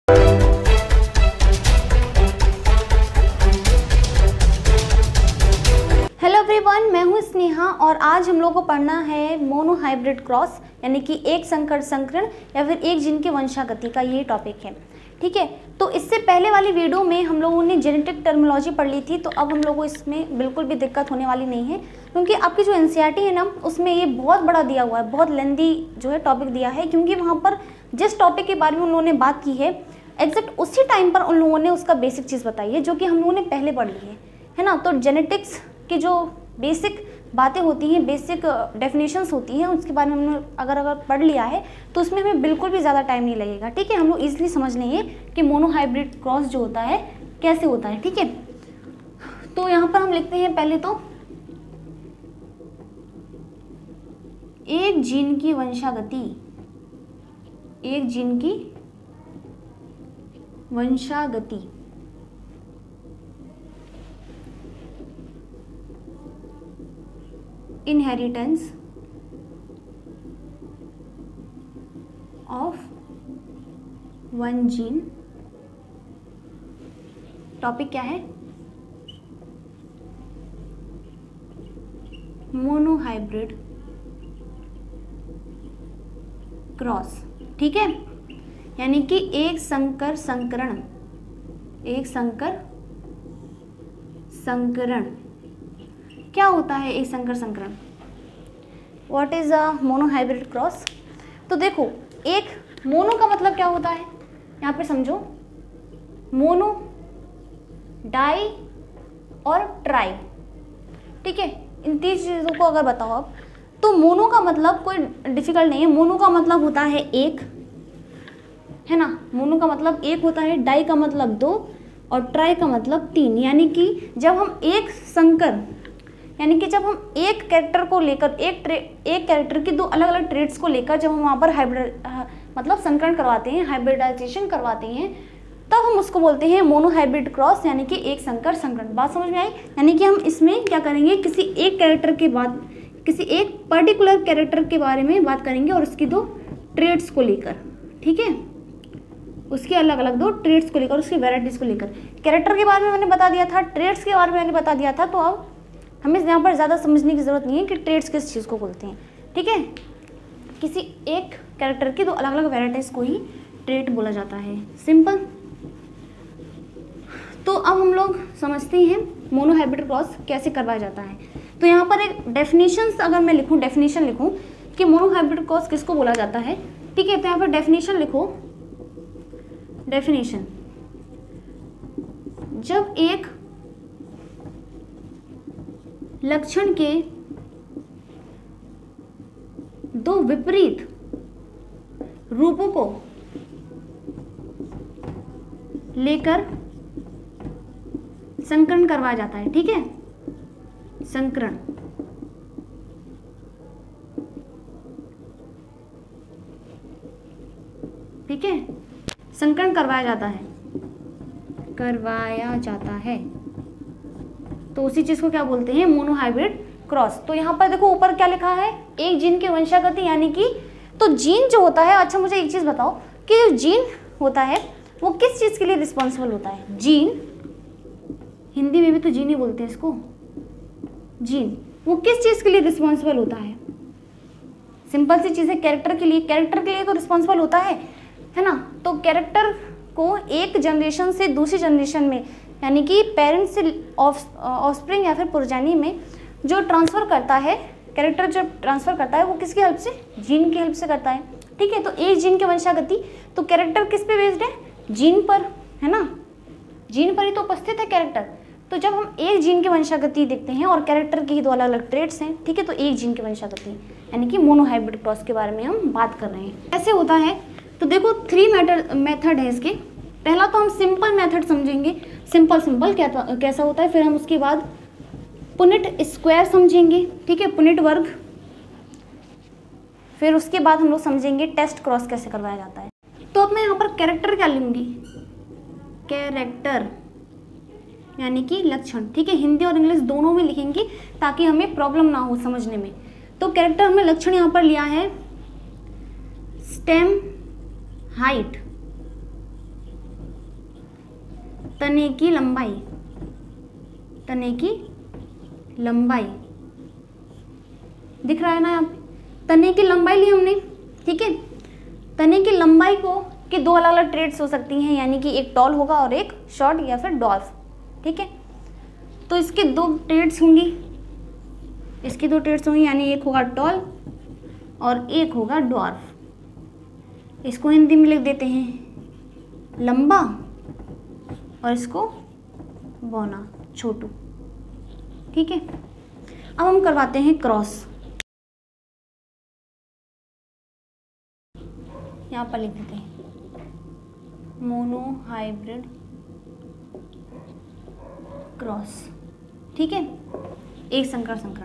Hello everyone, मैं हूं स्नेहा और आज हम लोग को पढ़ना है मोनो हाइब्रिड क्रॉस, यानी कि एक संकर संकरण या फिर एक जीन की वंशागति का ये टॉपिक है। ठीक है, तो इससे पहले वाली वीडियो में हम लोगों ने जेनेटिक टर्मिनोलॉजी पढ़ ली थी, तो अब हम लोगों को इसमें बिल्कुल भी दिक्कत होने वाली नहीं है, क्योंकि आपकी जो एनसीईआरटी है ना, उसमें ये बहुत बड़ा दिया हुआ है, बहुत लेंदी जो है टॉपिक दिया है, क्योंकि वहाँ पर जिस टॉपिक के बारे में उन लोगों ने बात की है एग्जैक्ट उसी टाइम पर उन लोगों ने उसका बेसिक चीज़ बताई है, जो कि हम लोगों ने पहले पढ़ ली है ना। तो जेनेटिक्स की जो बेसिक बातें होती हैं, बेसिक डेफिनेशंस होती हैं, उसके बारे में हमने अगर पढ़ लिया है तो उसमें हमें बिल्कुल भी ज़्यादा टाइम नहीं लगेगा। ठीक है, हम लोग ईजिली समझ लेंगे कि मोनो हाइब्रिड क्रॉस जो होता है कैसे होता है। ठीक है, तो यहाँ पर हम लिखते हैं पहले तो एक जीन की वंशागति, एक जीन की वंशागति inheritance of one gene. Topic क्या है? Mono hybrid cross. ठीक है, यानी कि एक संकर संकरण, एक संकर संकरण। क्या होता है एक संकर संकरण? What is a mono hybrid cross? तो देखो, एक मोनो का मतलब क्या होता है, यहाँ पे समझो, मोनो, डाई और ट्राई। ठीक है, इन तीन चीज़ों को अगर बताओ आप, तो मोनो का मतलब कोई डिफिकल्ट नहीं है। मोनो का मतलब होता है एक, है ना, मोनो का मतलब एक होता है, डाई का मतलब दो और ट्राई का मतलब तीन। यानी कि जब हम एक संकर, यानी कि जब हम एक कैरेक्टर को लेकर, एक कैरेक्टर की दो अलग अलग ट्रेड्स को लेकर जब हम वहाँ पर मतलब संकरण करवाते हैं, हाइब्रिडाइजेशन करवाते हैं, तब हम उसको बोलते हैं मोनो हाइब्रिड क्रॉस, यानी कि एक संकर संकरण। बात समझ में आई? यानी कि हम इसमें क्या करेंगे, किसी एक कैरेक्टर के बाद, किसी एक पर्टिकुलर कैरेक्टर के बारे में बात करेंगे और उसकी दो ट्रेड्स को लेकर। ठीक है, उसके अलग अलग दो ट्रेड्स को लेकर, उसकी वेराइटीज को लेकर। कैरेक्टर के बारे में मैंने बता दिया था, ट्रेड्स के बारे में मैंने बता दिया था, तो अब हमें यहाँ पर ज़्यादा समझने की ज़रूरत नहीं है कि ट्रेड्स किस चीज़ को बोलते हैं। ठीक है, किसी एक कैरेक्टर की दो अलग अलग वेराइटीज को ही ट्रेड बोला जाता है। सिंपल। तो अब हम लोग समझते हैं मोनो हाइब्रिड क्रॉस कैसे करवाया जाता है। तो यहाँ पर एक डेफिनेशन, अगर मैं लिखूँ, डेफिनेशन लिखूँ कि मोनो हाइब्रिड क्रॉस किसको बोला जाता है। ठीक है, तो यहाँ पर डेफिनेशन लिखो। डेफिनेशन, जब एक लक्षण के दो विपरीत रूपों को लेकर संकरण करवाया जाता है। ठीक है, संकरण। ठीक है, संकरण करवाया जाता है, करवाया जाता है, तो उसी चीज को क्या बोलते हैं, मोनो हाइब्रिड क्रॉस। तो यहाँ पर देखो ऊपर क्या लिखा है, एक जीन की वंशागति, यानी कि तो जीन जो होता है, अच्छा मुझे एक चीज बताओ कि जो जीन होता है वो किस चीज के लिए रिस्पॉन्सिबल होता है? जीन, हिंदी में भी तो जीन ही बोलते हैं इसको, जीन, वो किस चीज के लिए रिस्पॉन्सिबल होता है? सिंपल सी चीज है, कैरेक्टर के लिए, कैरेक्टर के लिए तो रिस्पॉन्सिबल होता है ना। तो कैरेक्टर को एक जनरेशन से दूसरी जनरेशन में, यानी कि पेरेंट्स से ऑफस्प्रिंग या फिर पुरजानी में जो ट्रांसफ़र करता है, कैरेक्टर जब ट्रांसफ़र करता है वो किसकी हेल्प से? जीन की हेल्प से करता है। ठीक है, तो एक जीन की वंशागति, तो कैरेक्टर किस पे बेस्ड है? जीन पर, है ना, जीन पर ही तो उपस्थित है कैरेक्टर। तो जब हम एक जीन की वंशागति देखते हैं और कैरेक्टर की ही दो अलग अलग ट्रेड्स हैं, ठीक है, तो एक जीन की वंशागति, यानी कि मोनो हाइब्रिड क्रॉस के बारे में हम बात कर रहे हैं। कैसे होता है? तो देखो 3 मेथड है इसके। पहला तो हम सिंपल मेथड समझेंगे, सिंपल कैसा होता है, फिर हम उसके बाद पुनेट स्क्वायर समझेंगे। ठीक है, पुनेट वर्ग, फिर उसके बाद हम लोग समझेंगे टेस्ट क्रॉस कैसे करवाया जाता है। तो अब मैं यहाँ पर कैरेक्टर क्या लूँगी? कैरेक्टर यानी कि लक्षण। ठीक है, हिंदी और इंग्लिश दोनों में लिखेंगे ताकि हमें प्रॉब्लम ना हो समझने में। तो कैरेक्टर हमने लक्षण यहाँ पर लिया है स्टेम हाइट, तने की लंबाई, तने की लंबाई दिख रहा है ना यहाँ पे, तने की लंबाई ली हमने, ठीक है। तने की लंबाई को के दो अलग अलग ट्रेड्स हो सकती हैं, यानी कि एक टॉल होगा और एक शॉर्ट या फिर डॉर्फ, ठीक है। तो इसके दो ट्रेड्स होंगी, इसकी दो ट्रेड्स होंगी, यानी एक होगा टॉल और एक होगा डॉर्फ। इसको हिंदी में लिख देते हैं लंबा और इसको बौना, छोटू, ठीक है। अब हम करवाते हैं क्रॉस, यहाँ पर लिख देते हैं मोनोहाइब्रिड क्रॉस, ठीक है। एक संकर संकरण,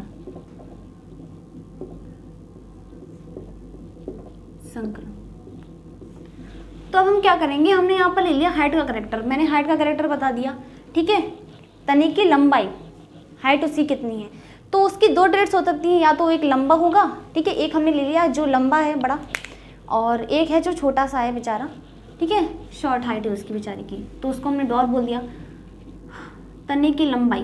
संकरण। तो अब हम क्या करेंगे, हमने यहाँ पर ले लिया हाइट का कैरेक्टर, मैंने हाइट का कैरेक्टर बता दिया, ठीक है। तने की लंबाई, हाइट उसकी कितनी है, तो उसकी दो ट्रेड्स हो सकती हैं, या तो एक लंबा होगा, ठीक है, एक हमने ले लिया जो लंबा है बड़ा, और एक है जो छोटा सा है बेचारा, ठीक है, शॉर्ट हाइट है उसकी बेचारी की, तो उसको हमने डॉर्फ बोल दिया। तने की लंबाई,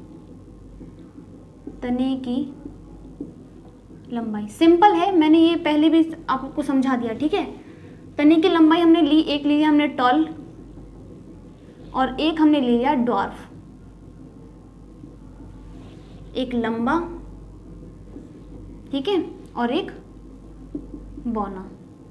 तने की लंबाई सिंपल है, मैंने ये पहले भी आपको समझा दिया, ठीक है। तने की लंबाई हमने ली, एक ले लिया हमने टॉल और एक हमने ले लिया डॉर्फ, एक लंबा, ठीक है, और एक बौना।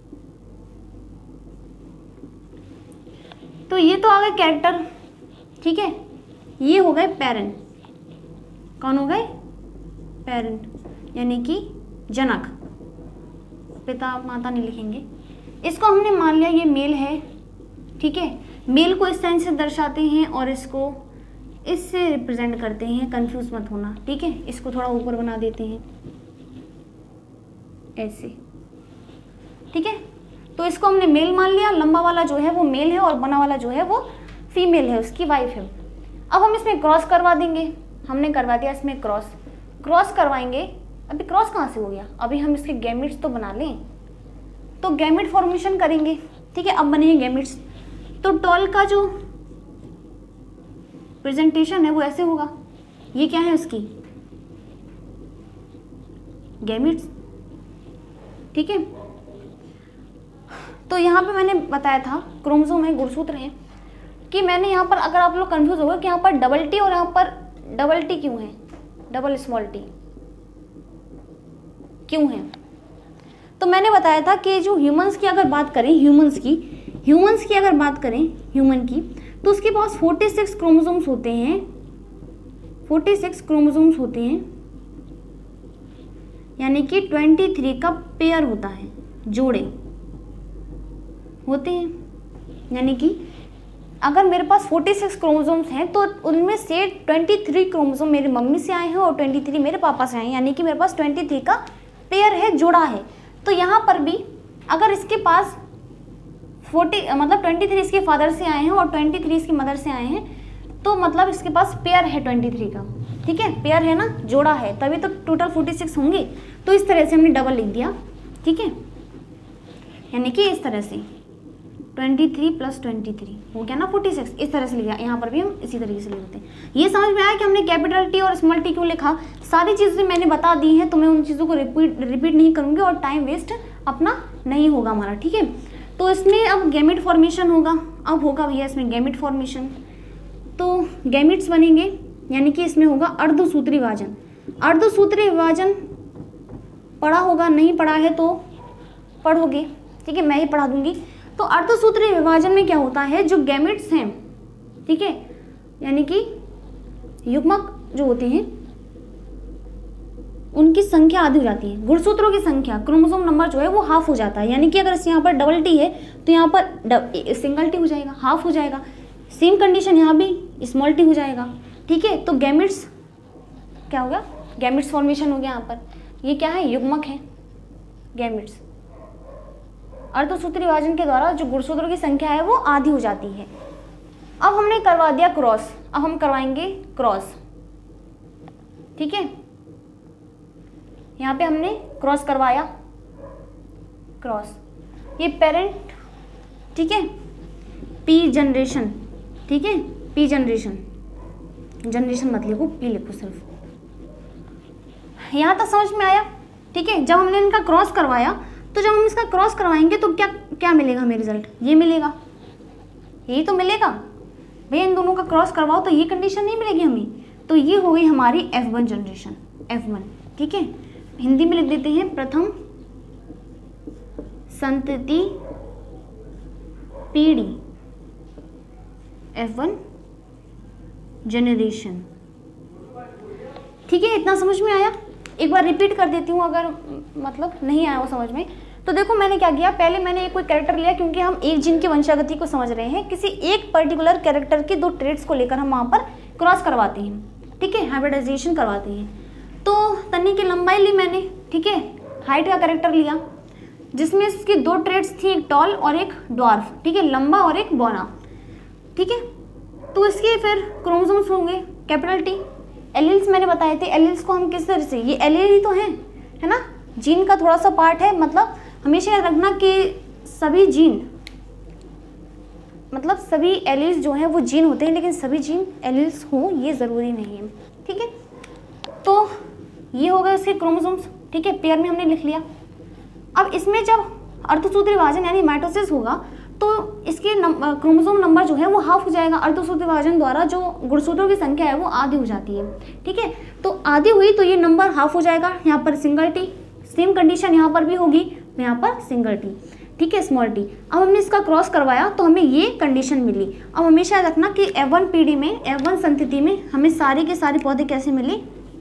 तो ये तो आ गए कैरेक्टर, ठीक है। ये हो गए पेरेंट, कौन हो गए, पेरेंट, यानी कि जनक, पिता माता नहीं लिखेंगे। इसको हमने मान लिया ये मेल है, ठीक है। मेल को इस साइन से दर्शाते हैं और इसको इससे रिप्रेजेंट करते हैं, कंफ्यूज मत होना, ठीक है। इसको थोड़ा ऊपर बना देते हैं ऐसे, ठीक है। तो इसको हमने मेल मान लिया, लंबा वाला जो है वो मेल है और बना वाला जो है वो फीमेल है, उसकी वाइफ है। अब हम इसमें क्रॉस करवा देंगे, हमने करवा दिया इसमें क्रॉस, क्रॉस करवाएंगे। अभी क्रॉस कहाँ से हो गया, अभी हम इसके गैमेट्स तो बना लें, तो गैमेट फॉर्मेशन करेंगे, ठीक है। अब बनेंगे गैमेट्स, तो टॉल का जो प्रेजेंटेशन है वो ऐसे होगा, ये क्या है उसकी गैमेट्स, ठीक है। तो यहाँ पे मैंने बताया था क्रोमोसोम है, गुणसूत्र है, कि मैंने यहाँ पर, अगर आप लोग कंफ्यूज हो गए कि यहाँ पर डबल टी और यहाँ पर डबल टी क्यों है, डबल स्मॉल टी क्यों है, तो मैंने बताया था कि जो ह्यूमंस की अगर बात करें, ह्यूमंस की अगर बात करें ह्यूमन की, तो उसके पास 46 क्रोमोसोम्स होते हैं, 46 क्रोमोसोम्स होते हैं, यानी कि 23 का पेयर होता है, जोड़े होते हैं। यानी कि अगर मेरे पास 46 क्रोमोसोम्स हैं तो उनमें से 23 क्रोमोसोम मेरी मम्मी से आए हैं और 23 मेरे पापा से आए हैं, यानी कि मेरे पास 23 का पेयर है, जोड़ा है। तो यहाँ पर भी अगर इसके पास 23 इसके फादर से आए हैं और 23 इसकी मदर से आए हैं, तो मतलब इसके पास पेयर है 23 का, ठीक है, पेयर है ना, जोड़ा है, तभी तो टोटल 46 होंगे। तो इस तरह से हमने डबल लिख दिया, ठीक है, यानी कि इस तरह से 23 + 23 हो गया ना 46, इस तरह से लिखा। यहाँ पर भी हम इसी तरीके से लिख देते हैं। ये समझ में आया कि हमने कैपिटल टी और स्मॉल टी क्यों लिखा, सारी चीज़ें मैंने बता दी हैं, तो मैं उन चीज़ों को रिपीट नहीं करूँगी और टाइम वेस्ट अपना नहीं होगा हमारा, ठीक है। तो इसमें अब गैमेट फॉर्मेशन होगा, अब होगा भैया इसमें गैमेट फॉर्मेशन, तो गैमेट्स बनेंगे, यानी कि इसमें होगा अर्धसूत्री विभाजन। अर्धसूत्री विभाजन पढ़ा होगा, नहीं पढ़ा है तो पढ़ोगे, ठीक है, मैं ही पढ़ा दूंगी। तो अर्धसूत्री विभाजन में क्या होता है, जो गैमेट्स हैं, ठीक है, यानी कि युग्मक जो होते हैं उनकी संख्या आधी हो जाती है, गुणसूत्रों की संख्या, क्रोमोसोम नंबर जो है वो हाफ हो जाता है। यानी कि अगर यहाँ पर डबल टी है तो यहाँ पर सिंगल टी हो जाएगा, हाफ हो जाएगा। सेम कंडीशन यहाँ भी स्मॉल टी हो जाएगा, ठीक है। तो गैमेट्स क्या हो गया, गैमेट्स फॉर्मेशन हो गया। यहाँ पर ये क्या है, युग्मक है गैमेट्स। अर्धसूत्री विभाजन के द्वारा जो गुणसूत्रों की संख्या है वो आधी हो जाती है। अब हमने करवा दिया क्रॉस, अब हम करवाएंगे क्रॉस, ठीक है। यहाँ पे हमने क्रॉस करवाया, क्रॉस, ये पेरेंट, ठीक है, पी जनरेशन, ठीक है, पी जनरेशन, जनरेशन मत लिखो, पी लिखो सिर्फ। यहाँ तक समझ में आया? ठीक है, जब हमने इनका क्रॉस करवाया तो जब हम इसका क्रॉस करवाएंगे तो क्या क्या मिलेगा हमें रिजल्ट? ये मिलेगा, यही तो मिलेगा भैया। इन दोनों का क्रॉस करवाओ तो ये कंडीशन नहीं मिलेगी हमें। तो ये हो गई हमारी F1 जनरेशन, F1। ठीक है, हिंदी में लिख देते हैं प्रथम संतति पीढ़ी, F1 जनरेशन। ठीक है, इतना समझ में आया? एक बार रिपीट कर देती हूँ अगर मतलब नहीं आया वो समझ में। तो देखो मैंने क्या किया, पहले मैंने कोई कैरेक्टर लिया, क्योंकि हम एक जीन की वंशागति को समझ रहे हैं, किसी एक पर्टिकुलर कैरेक्टर के 2 ट्रेड्स को लेकर हम वहाँ पर क्रॉस करवाते हैं। ठीक है, हाइब्रिडाइजेशन करवाते हैं। तो तन्नी की लंबाई ली मैंने, ठीक है, हाइट का कैरेक्टर लिया जिसमें इसकी 2 ट्रेड्स थी, एक टॉल और एक ड्वार्फ। ठीक है, लंबा और एक बौना। ठीक है, तो इसके फिर क्रोमोसोम्स होंगे कैपिटल T। एलील्स मैंने बताए थे, एलील्स को हम किस तरह से, ये एलील ही तो हैं, है ना, जीन का थोड़ा सा पार्ट है। मतलब हमेशा याद रखना कि सभी जीन, मतलब सभी एलील्स जो हैं वो जीन होते हैं, लेकिन सभी जीन एलील्स हों ये ज़रूरी नहीं है। ठीक है, तो ये हो गए इसके क्रोमोसोम्स। ठीक है, पेयर में हमने लिख लिया। अब इसमें जब अर्धसूत्री विभाजन यानी माइटोसिस होगा तो इसके क्रोमोसोम नंबर जो है वो हाफ हो जाएगा। अर्धसूत्री विभाजन द्वारा जो गुणसूत्रों की संख्या है वो आधी हो जाती है। ठीक है, तो आधी हुई तो ये नंबर हाफ हो जाएगा। यहाँ पर सिंगल T, सेम कंडीशन यहाँ पर भी होगी, तो यहाँ पर सिंगल T। ठीक है, स्मॉल t। अब हमने इसका क्रॉस करवाया तो हमें ये कंडीशन मिली। अब हमेशा याद रखना कि F1 पीढ़ी में, F1 संतति में हमें सारे के सारे पौधे कैसे मिले,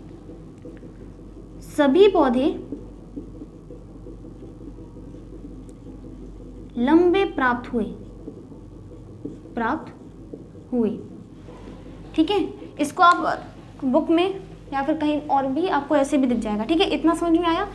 सभी पौधे लंबे प्राप्त हुए। ठीक है, इसको आप बुक में या फिर कहीं और भी आपको ऐसे भी दिख जाएगा। ठीक है, इतना समझ में आया?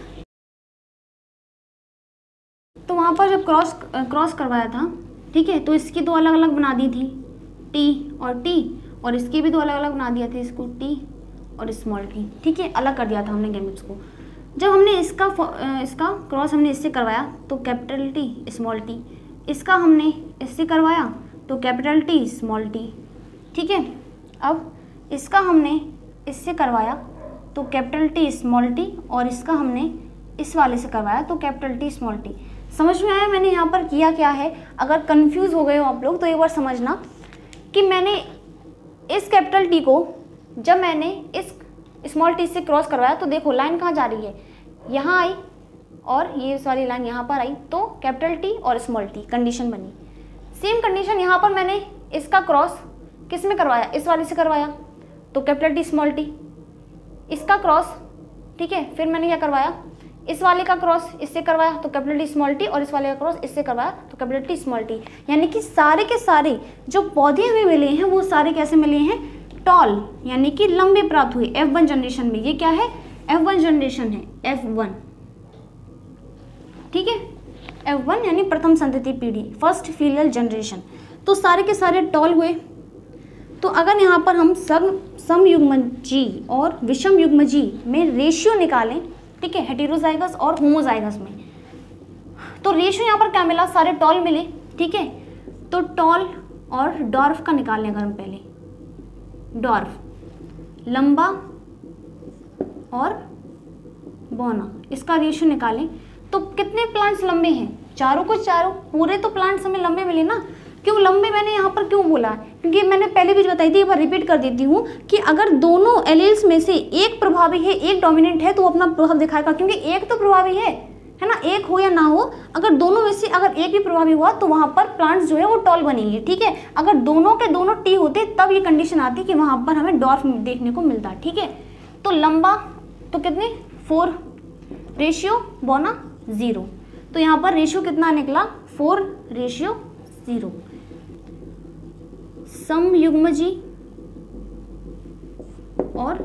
तो वहाँ पर जब क्रॉस करवाया था, ठीक है, तो इसकी 2 अलग अलग बना दी थी, T और T, और इसकी भी 2 अलग अलग बना दिया था, इसको T और स्मॉल t। ठीक है, अलग कर दिया था हमने गैमेट्स को। जब हमने इसका क्रॉस हमने इससे करवाया तो कैपिटल T स्मॉल t, इसका हमने इससे करवाया तो कैपिटल T स्मॉल t। ठीक है, अब इसका हमने इससे करवाया तो कैपिटल T स्मॉल t, और इसका हमने इस वाले से करवाया तो कैपिटल T स्मॉल t। समझ में आया मैंने यहाँ पर किया क्या है? अगर कंफ्यूज हो गए हो आप लोग तो एक बार समझना कि मैंने इस कैपिटल T को जब मैंने इस स्मॉल t से क्रॉस करवाया तो देखो लाइन कहाँ जा रही है, यहाँ आई और ये इस वाली लाइन यहाँ पर आई, तो कैपिटल T और स्मॉल t कंडीशन बनी। सेम कंडीशन यहाँ पर मैंने इसका क्रॉस किस में करवाया, इस वाले से करवाया तो कैपिटल T स्मॉल t, इसका क्रॉस, ठीक है, फिर मैंने क्या करवाया, इस वाले का क्रॉस इससे करवाया तो कैपिटल T स्मॉल t, और इस वाले का क्रॉस इससे करवाया तो कैपिटल T स्मॉल t। यानी कि सारे के सारे जो पौधे हमें मिले हैं वो सारे कैसे मिले हैं, टॉल यानी कि लंबे प्राप्त हुए F1 जनरेशन में। ये क्या है, F1 जनरेशन है, F1। ठीक है, F1 यानी प्रथम संतति पीढ़ी, फर्स्ट फीलियल जनरेशन। तो सारे के सारे टॉल हुए। तो अगर यहाँ पर हम समयुग्मजी और विषम युग्मजी में रेशियो निकालें, ठीक है, हेटेरोजाइगस और होमोजाइगस में, तो रेशियो यहाँ पर क्या मिला, सारे टॉल मिले। ठीक है, तो टॉल और डॉर्फ का निकालें अगर हम पहले, डॉर्फ लंबा और बौना, इसका रेशियो निकालें तो कितने प्लांट्स लंबे हैं, चारों को चारों, पूरे तो प्लांट्स हमें लंबे मिले ना। क्यों लंबे मैंने यहाँ पर क्यों बोला, क्योंकि मैंने पहले भी बताई थी, एक बार रिपीट कर देती हूँ कि अगर दोनों एलील्स में से एक प्रभावी है, एक डोमिनेंट है, तो वो अपना प्रभाव दिखाएगा, क्योंकि एक तो प्रभावी है ना, एक हो या ना हो, अगर दोनों में से अगर एक भी प्रभावी हुआ तो वहाँ पर प्लांट्स जो है वो टॉल बनेंगे। ठीक है, अगर दोनों के दोनों टी होते तब ये कंडीशन आती कि वहाँ पर हमें डॉर्फ देखने को मिलता। ठीक है, तो लंबा तो कितने 4, रेशियो बौना 0, तो यहाँ पर रेशियो कितना निकला 4:0। समयुग्मजी और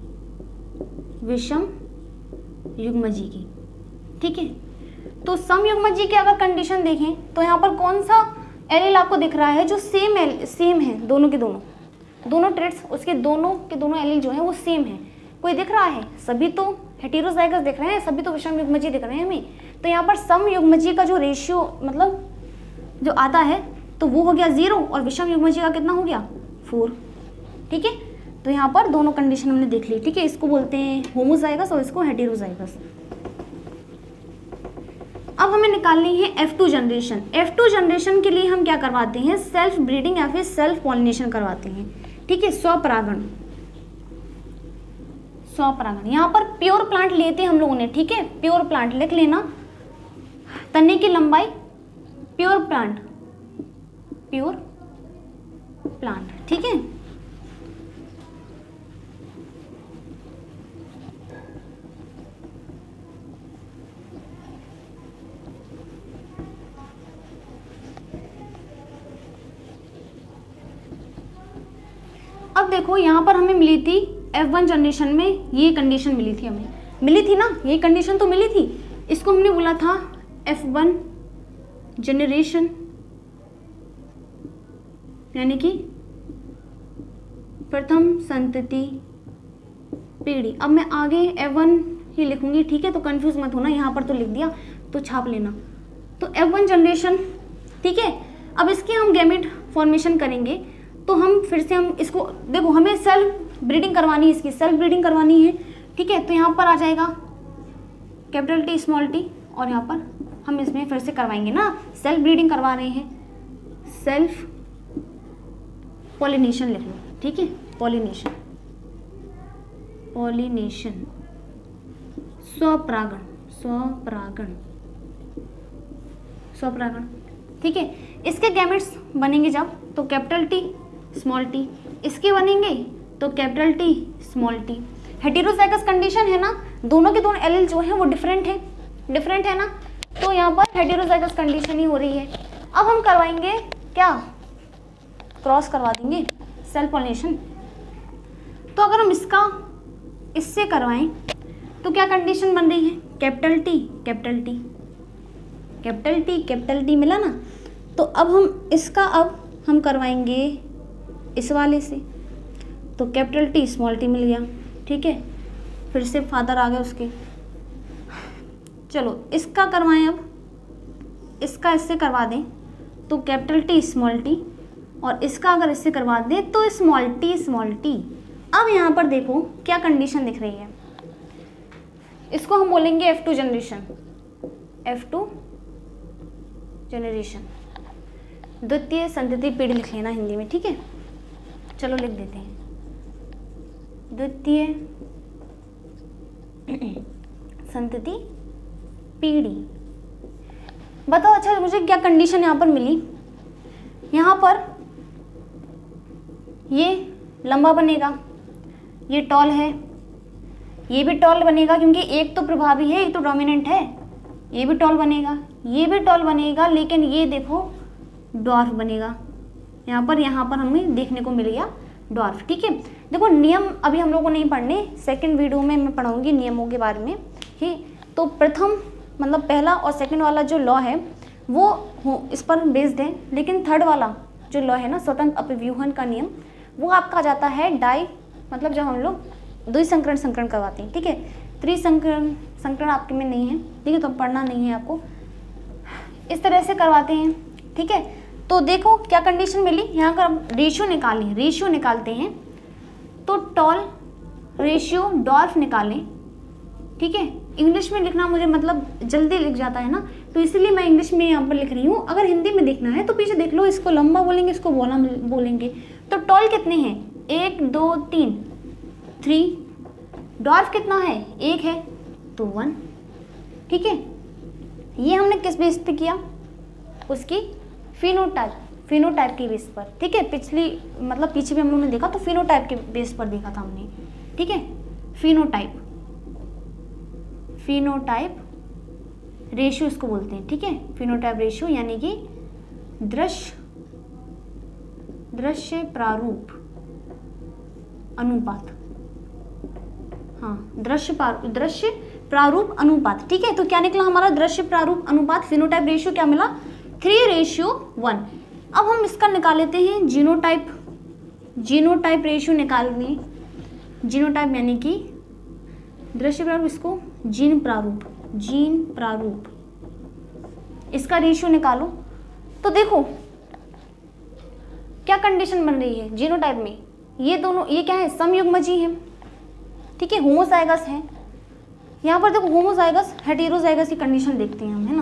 विषम युग्मजी की। ठीक है, तो समयुग्मजी की अगर कंडीशन देखें तो यहाँ पर कौन सा एलील आपको दिख रहा है जो सेम है, दोनों के दोनों ट्रेड्स, उसके दोनों के दोनों एलील जो है वो सेम है। कोई दिख रहा है, सभी तो हेटेरोजाइगस दिख रहे हैं, सभी तो विषम युग्मजी दिख रहे हैं हमें। तो यहाँ पर समयुग्मजी का जो रेशियो मतलब जो आता है तो वो हो गया 0, और विषम युग्मजी का कितना हो गया 4। ठीक है, तो यहाँ पर दोनों कंडीशन हमने देख ली। ठीक है, इसको बोलते हैं होमोजाइगस और इसको हेटेरोजाइगस। अब हमें निकालनी है F2 जनरेशन। F2 जनरेशन के लिए हम क्या करवाते हैं, सेल्फ ब्रीडिंग या फिर सेल्फ पॉलिनेशन करवाते हैं। ठीक है, स्वपरागण, स्वपरागण। यहाँ पर प्योर प्लांट लेते हैं हम लोगों ने। ठीक है, प्योर प्लांट लिख लेना, तने की लंबाई, प्योर प्लांट, प्योर प्लांट। ठीक है, अब देखो यहाँ पर हमें मिली थी F1 जनरेशन में ये कंडीशन मिली थी, हमें मिली थी ना, ये कंडीशन तो मिली थी। इसको हमने बोला था F1 जनरेशन, यानी कि प्रथम संतति पीढ़ी। अब मैं आगे F1 ही लिखूंगी। ठीक है, तो कंफ्यूज मत होना, यहाँ पर तो लिख दिया तो छाप लेना। तो F1 जनरेशन। ठीक है, अब इसके हम गैमेट फॉर्मेशन करेंगे। तो हम फिर से हम इसको देखो, हमें सेल्फ ब्रीडिंग करवानी है, इसकी सेल्फ ब्रीडिंग करवानी है। ठीक है, तो यहाँ पर आ जाएगा कैपिटल T स्मॉल t, और यहाँ पर हम इसमें फिर से करवाएंगे ना, सेल्फ ब्रीडिंग करवा रहे हैं, सेल्फ पॉलिनेशन लिख लो। ठीक है, पॉलिनेशन, पॉलिनेशन, स्वपरागण, स्वपरागण, स्वपरागण। ठीक है, इसके गैमेट्स बनेंगे जब, तो कैपिटल T स्मॉल t, इसके बनेंगे तो capital T small t। Heterozygous condition है ना, दोनों के दोनों एलील जो है वो डिफरेंट है ना, तो यहाँ पर हेटेरोजाइगस कंडीशन ही हो रही है। अब हम करवाएंगे क्या, क्रॉस करवा देंगे, सेल्फ पॉलिनेशन। तो अगर हम इसका इससे करवाएं तो क्या कंडीशन बन रही है, capital T capital T capital T capital T मिला ना। तो अब हम इसका अब हम करवाएंगे इस वाले से, तो कैपिटल T स्मॉल t मिल गया। ठीक है, फिर से फादर आ गए उसके। चलो इसका करवाएं, अब इसका इससे करवा दें तो कैपिटल T स्मॉल t, और इसका अगर इससे करवा दें तो स्मॉल t। अब यहाँ पर देखो क्या कंडीशन दिख रही है, इसको हम बोलेंगे F2 जनरेशन, F2 जनरेशन, द्वितीय संतति पीढ़ी लिख लेना हिंदी में। ठीक है, चलो लिख देते हैं, द्वितीय संतति पीढ़ी। बताओ अच्छा मुझे क्या कंडीशन यहाँ पर मिली, यहाँ पर ये लंबा बनेगा, ये टॉल है, ये भी टॉल बनेगा क्योंकि एक तो प्रभावी है, एक तो डोमिनेंट है, ये भी टॉल बनेगा, ये भी टॉल बनेगा, लेकिन ये देखो डॉर्फ बनेगा। यहाँ पर हमें देखने को मिल गया डॉर्फ। ठीक है, देखो नियम अभी हम लोग को नहीं पढ़ने, सेकंड वीडियो में मैं पढ़ाऊंगी नियमों के बारे में ही। तो प्रथम मतलब पहला और सेकंड वाला जो लॉ है वो इस पर बेस्ड है, लेकिन थर्ड वाला जो लॉ है ना, स्वतंत्र अपव्यूहन का नियम, वो आपका आ जाता है डाई, मतलब जब हम लोग द्विसंकरण करवाते हैं। ठीक है, त्रिसंकरण आपके में नहीं है। ठीक है, तो पढ़ना नहीं है आपको, इस तरह से करवाते हैं। ठीक है, तो देखो क्या कंडीशन मिली, यहाँ का रेशियो निकालें, रेशियो निकालते हैं तो टॉल रेशियो डॉर्फ निकालें। ठीक है, इंग्लिश में लिखना मुझे मतलब जल्दी लिख जाता है ना, तो इसीलिए मैं इंग्लिश में यहाँ पर लिख रही हूँ। अगर हिंदी में देखना है तो पीछे देख लो, इसको लंबा बोलेंगे, इसको बोला बोलेंगे। तो टॉल कितने हैं, 1 2 3 3, डॉर्फ कितना है, 1 है तो 1। ठीक है, ये हमने किस बेस पे किया, उसकी फिनोटाइप के बेस पर। ठीक है, पीछे भी हम लोगों ने देखा तो फिनोटाइप के बेस पर देखा था हमने। ठीक है, फिनोटाइप रेशियो इसको बोलते हैं। ठीक है, फिनोटाइप रेशियो यानी कि दृश्य प्रारूप अनुपात। हाँ, दृश्य प्रारूप अनुपात। ठीक है, तो क्या निकला हमारा दृश्य प्रारूप अनुपात, फिनोटाइप रेशियो क्या मिला, 3:1। अब हम इसका निकाल लेते हैं जीनोटाइप रेशियो निकाल लें। जीनोटाइप यानी कि दृश्य प्रारूप, इसको जीन प्रारूप, इसका रेशियो निकालो। तो देखो क्या कंडीशन बन रही है जीनोटाइप में, ये दोनों ये क्या है, समयुग्मजी है, ठीक है, होमोजाइगस है। यहाँ पर देखो होमोजाइगस हेटेरोजाइगस की कंडीशन देखते हैं हम, है ना।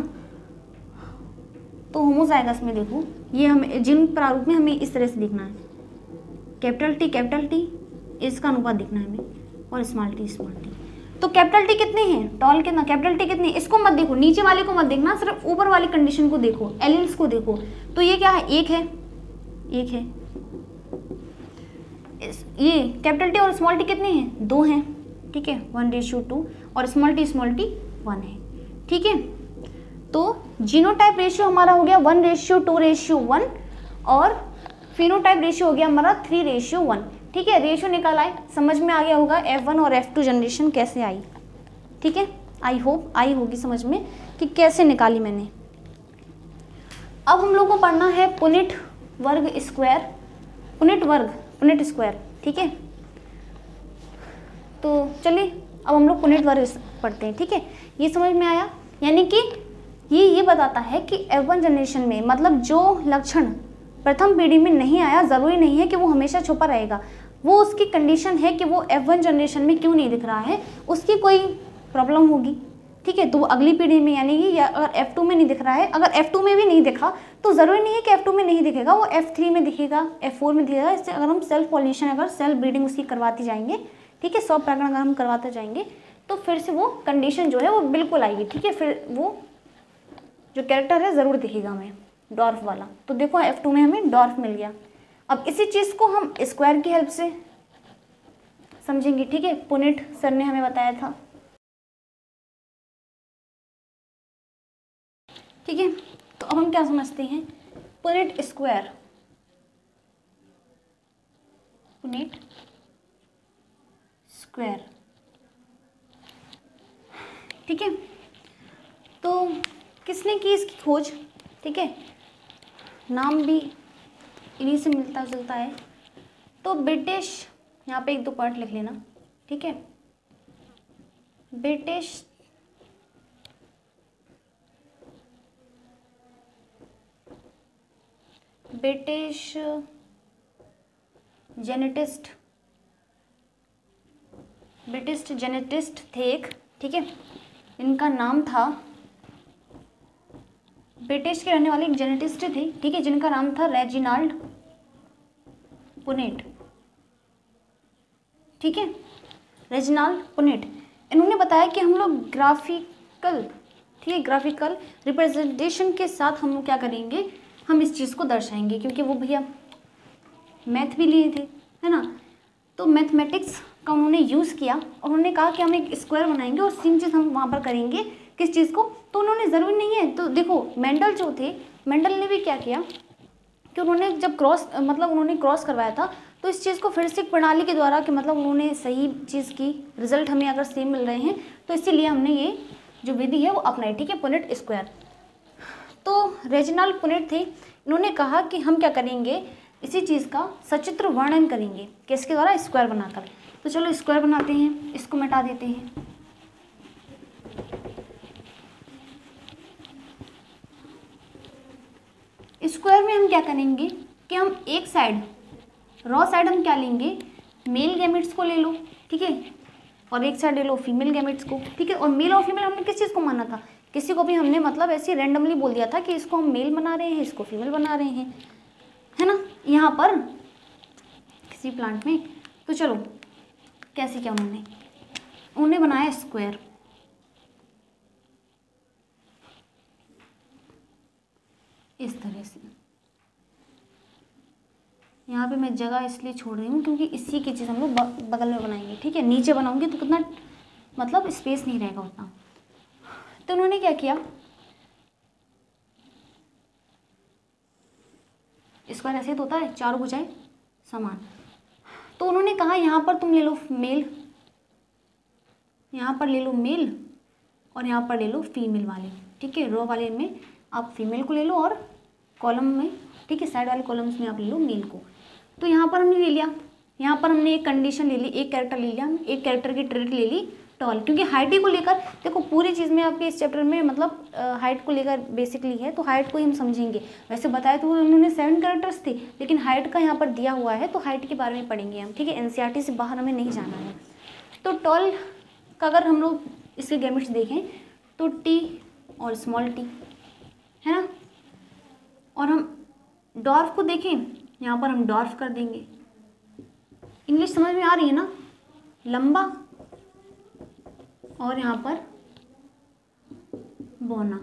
तो होमोजाइगस में देखो ये हमें जीन प्रारूप में हमें इस तरह से दिखना है, कैपिटल टी इसका अनुपात दिखना है हमें, और स्मॉल टी। तो कैपिटल टी कितने हैं, टॉल कितना, कैपिटल टी कितने, इसको मत देखो, नीचे वाले को मत देखना, सिर्फ ऊपर वाली कंडीशन को देखो, एलिल्स को देखो। तो ये क्या है, एक है, ये कैपिटल टी और स्मॉल टी कितने हैं, 2 हैं, ठीक है, 1:2, और स्मॉल टी 1 है, ठीक है। तो जीनोटाइप रेशियो हमारा हो गया 1:2:1, और फिनोटाइप रेशियो हो गया हमारा 3:1, ठीक है। रेशियो निकाला है, समझ में आ गया होगा F1 और F2 जनरेशन कैसे आई, ठीक है। आई होप आई होगी समझ में कि कैसे निकाली मैंने। अब हम लोग को पढ़ना है पुनेट स्क्वायर, ठीक है। तो चलिए अब हम लोग पुनेट वर्ग पढ़ते हैं, ठीक है। ये समझ में आया, यानी कि ये बताता है कि F1 जनरेशन में मतलब जो लक्षण प्रथम पीढ़ी में नहीं आया, ज़रूरी नहीं है कि वो हमेशा छुपा रहेगा, वो उसकी कंडीशन है कि वो F1 जनरेशन में क्यों नहीं दिख रहा है, उसकी कोई प्रॉब्लम होगी, ठीक है। तो वो अगली पीढ़ी में, यानी कि या अगर F2 में नहीं दिख रहा है, अगर F2 में भी नहीं दिखा तो ज़रूरी नहीं है कि F2 में नहीं दिखेगा, वो F3 में दिखेगा, F4 में दिखेगा। इससे अगर हम सेल्फ पॉलिनेशन, अगर सेल्फ ब्रीडिंग उसकी करवाती जाएंगे, ठीक है, स्वपरागण अगर हम करवाते जाएंगे तो फिर से वो कंडीशन जो है वो बिल्कुल आएगी, ठीक है। फिर वो जो कैरेक्टर है ज़रूर दिखेगा हमें, डॉर्फ वाला। तो देखो F2 में हमें डॉर्फ मिल गया। अब इसी चीज़ को हम स्क्वायर की हेल्प से समझेंगे, ठीक है, पुनेट सर ने हमें बताया था, ठीक है। तो अब हम क्या समझते हैं, पुनेट स्क्वायर, ठीक है। तो किसने की इसकी खोज, ठीक है, नाम भी इन्हीं से मिलता जुलता है। तो ब्रिटिश, यहाँ पे 1-2 पॉइंट लिख लेना, ठीक है। ब्रिटिश जेनेटिस्ट थे एक, ठीक है, इनका नाम था, ब्रिटिश के रहने वाले एक जेनेटिस्ट थे, ठीक है, जिनका नाम था रेजिनाल्ड पुनेट, ठीक है, रेजिनाल्ड पुनेट। इन्होंने बताया कि हम लोग ग्राफिकल रिप्रेजेंटेशन के साथ हम लोग क्या करेंगे, हम इस चीज़ को दर्शाएंगे, क्योंकि वो भैया मैथ भी लिए थे, है ना। तो मैथमेटिक्स का उन्होंने यूज़ किया और उन्होंने कहा कि हम एक स्क्वायर बनाएंगे और सेम चीज़ हम वहाँ पर करेंगे, किस चीज़ को। तो उन्होंने ज़रूरी नहीं है, तो देखो मेंडल जो थे, मेंडल ने भी क्या किया कि उन्होंने जब उन्होंने क्रॉस करवाया था, तो इस चीज़ को फिर से एक प्रणाली के द्वारा कि मतलब उन्होंने सही चीज़ की, रिजल्ट हमें अगर सेम मिल रहे हैं तो इसीलिए हमने ये जो विधि है वो अपनाई, ठीक है, पुनेट स्क्वायर। तो रेजिनाल्ड पुनेट थे, इन्होंने कहा कि हम क्या करेंगे, इसी चीज़ का सचित्र वर्णन करेंगे, किसके द्वारा, स्क्वायर बनाकर। तो चलो स्क्वायर बनाते हैं, इसको मिटा देते हैं। स्क्वायर में हम क्या करेंगे कि हम एक साइड, रॉ साइड हम क्या लेंगे, मेल गैमेट्स को ले लो, ठीक है, और एक साइड ले लो फीमेल गैमेट्स को, ठीक है। और मेल और फीमेल हमने किस चीज़ को माना था, किसी को भी हमने मतलब ऐसे रैंडमली बोल दिया था कि इसको हम मेल बना रहे हैं, इसको फीमेल बना रहे हैं, है ना, यहाँ पर किसी प्लांट में। तो चलो कैसे क्या उन्होंने बनाया स्क्वायर, इस तरह से। यहाँ पे मैं जगह इसलिए छोड़ रही हूँ क्योंकि इसी की चीज़ हम लोग बगल में बनाएंगे, ठीक है। नीचे बनाऊंगी तो कितना मतलब स्पेस नहीं रहेगा उतना। तो उन्होंने क्या किया, स्क्वायर ऐसे तो होता है, चारों भुजाएं समान। तो उन्होंने कहा यहाँ पर तुम ले लो मेल, यहाँ पर ले लो मेल और यहाँ पर ले लो फीमेल वाले, ठीक है। रो वाले में आप फीमेल को ले लो और कॉलम में, ठीक है, साइड वाले कॉलम्स में आप ले लो मेल को। तो यहाँ पर हमने ले लिया, यहाँ पर हमने एक कंडीशन ले ली, एक कैरेक्टर ले लिया, एक कैरेक्टर की ट्रेट ले ली, टॉल, क्योंकि हाइट ही को लेकर देखो पूरी चीज़ में आपके इस चैप्टर में मतलब हाइट को लेकर बेसिकली है, तो हाइट को ही हम समझेंगे। वैसे बताया तो उन्होंने 7 कैरेक्टर्स थी, लेकिन हाइट का यहाँ पर दिया हुआ है तो हाइट के बारे में पढ़ेंगे हम, ठीक है। एनसीईआरटी से बाहर हमें नहीं जाना है। तो टॉल का अगर हम लोग इसके गैमेट्स देखें तो टी और स्मॉल टी है ना, और हम डॉर्फ को देखें, यहाँ पर हम डॉर्फ कर देंगे। इंग्लिश समझ में आ रही है ना, लंबा, और यहाँ पर बोना।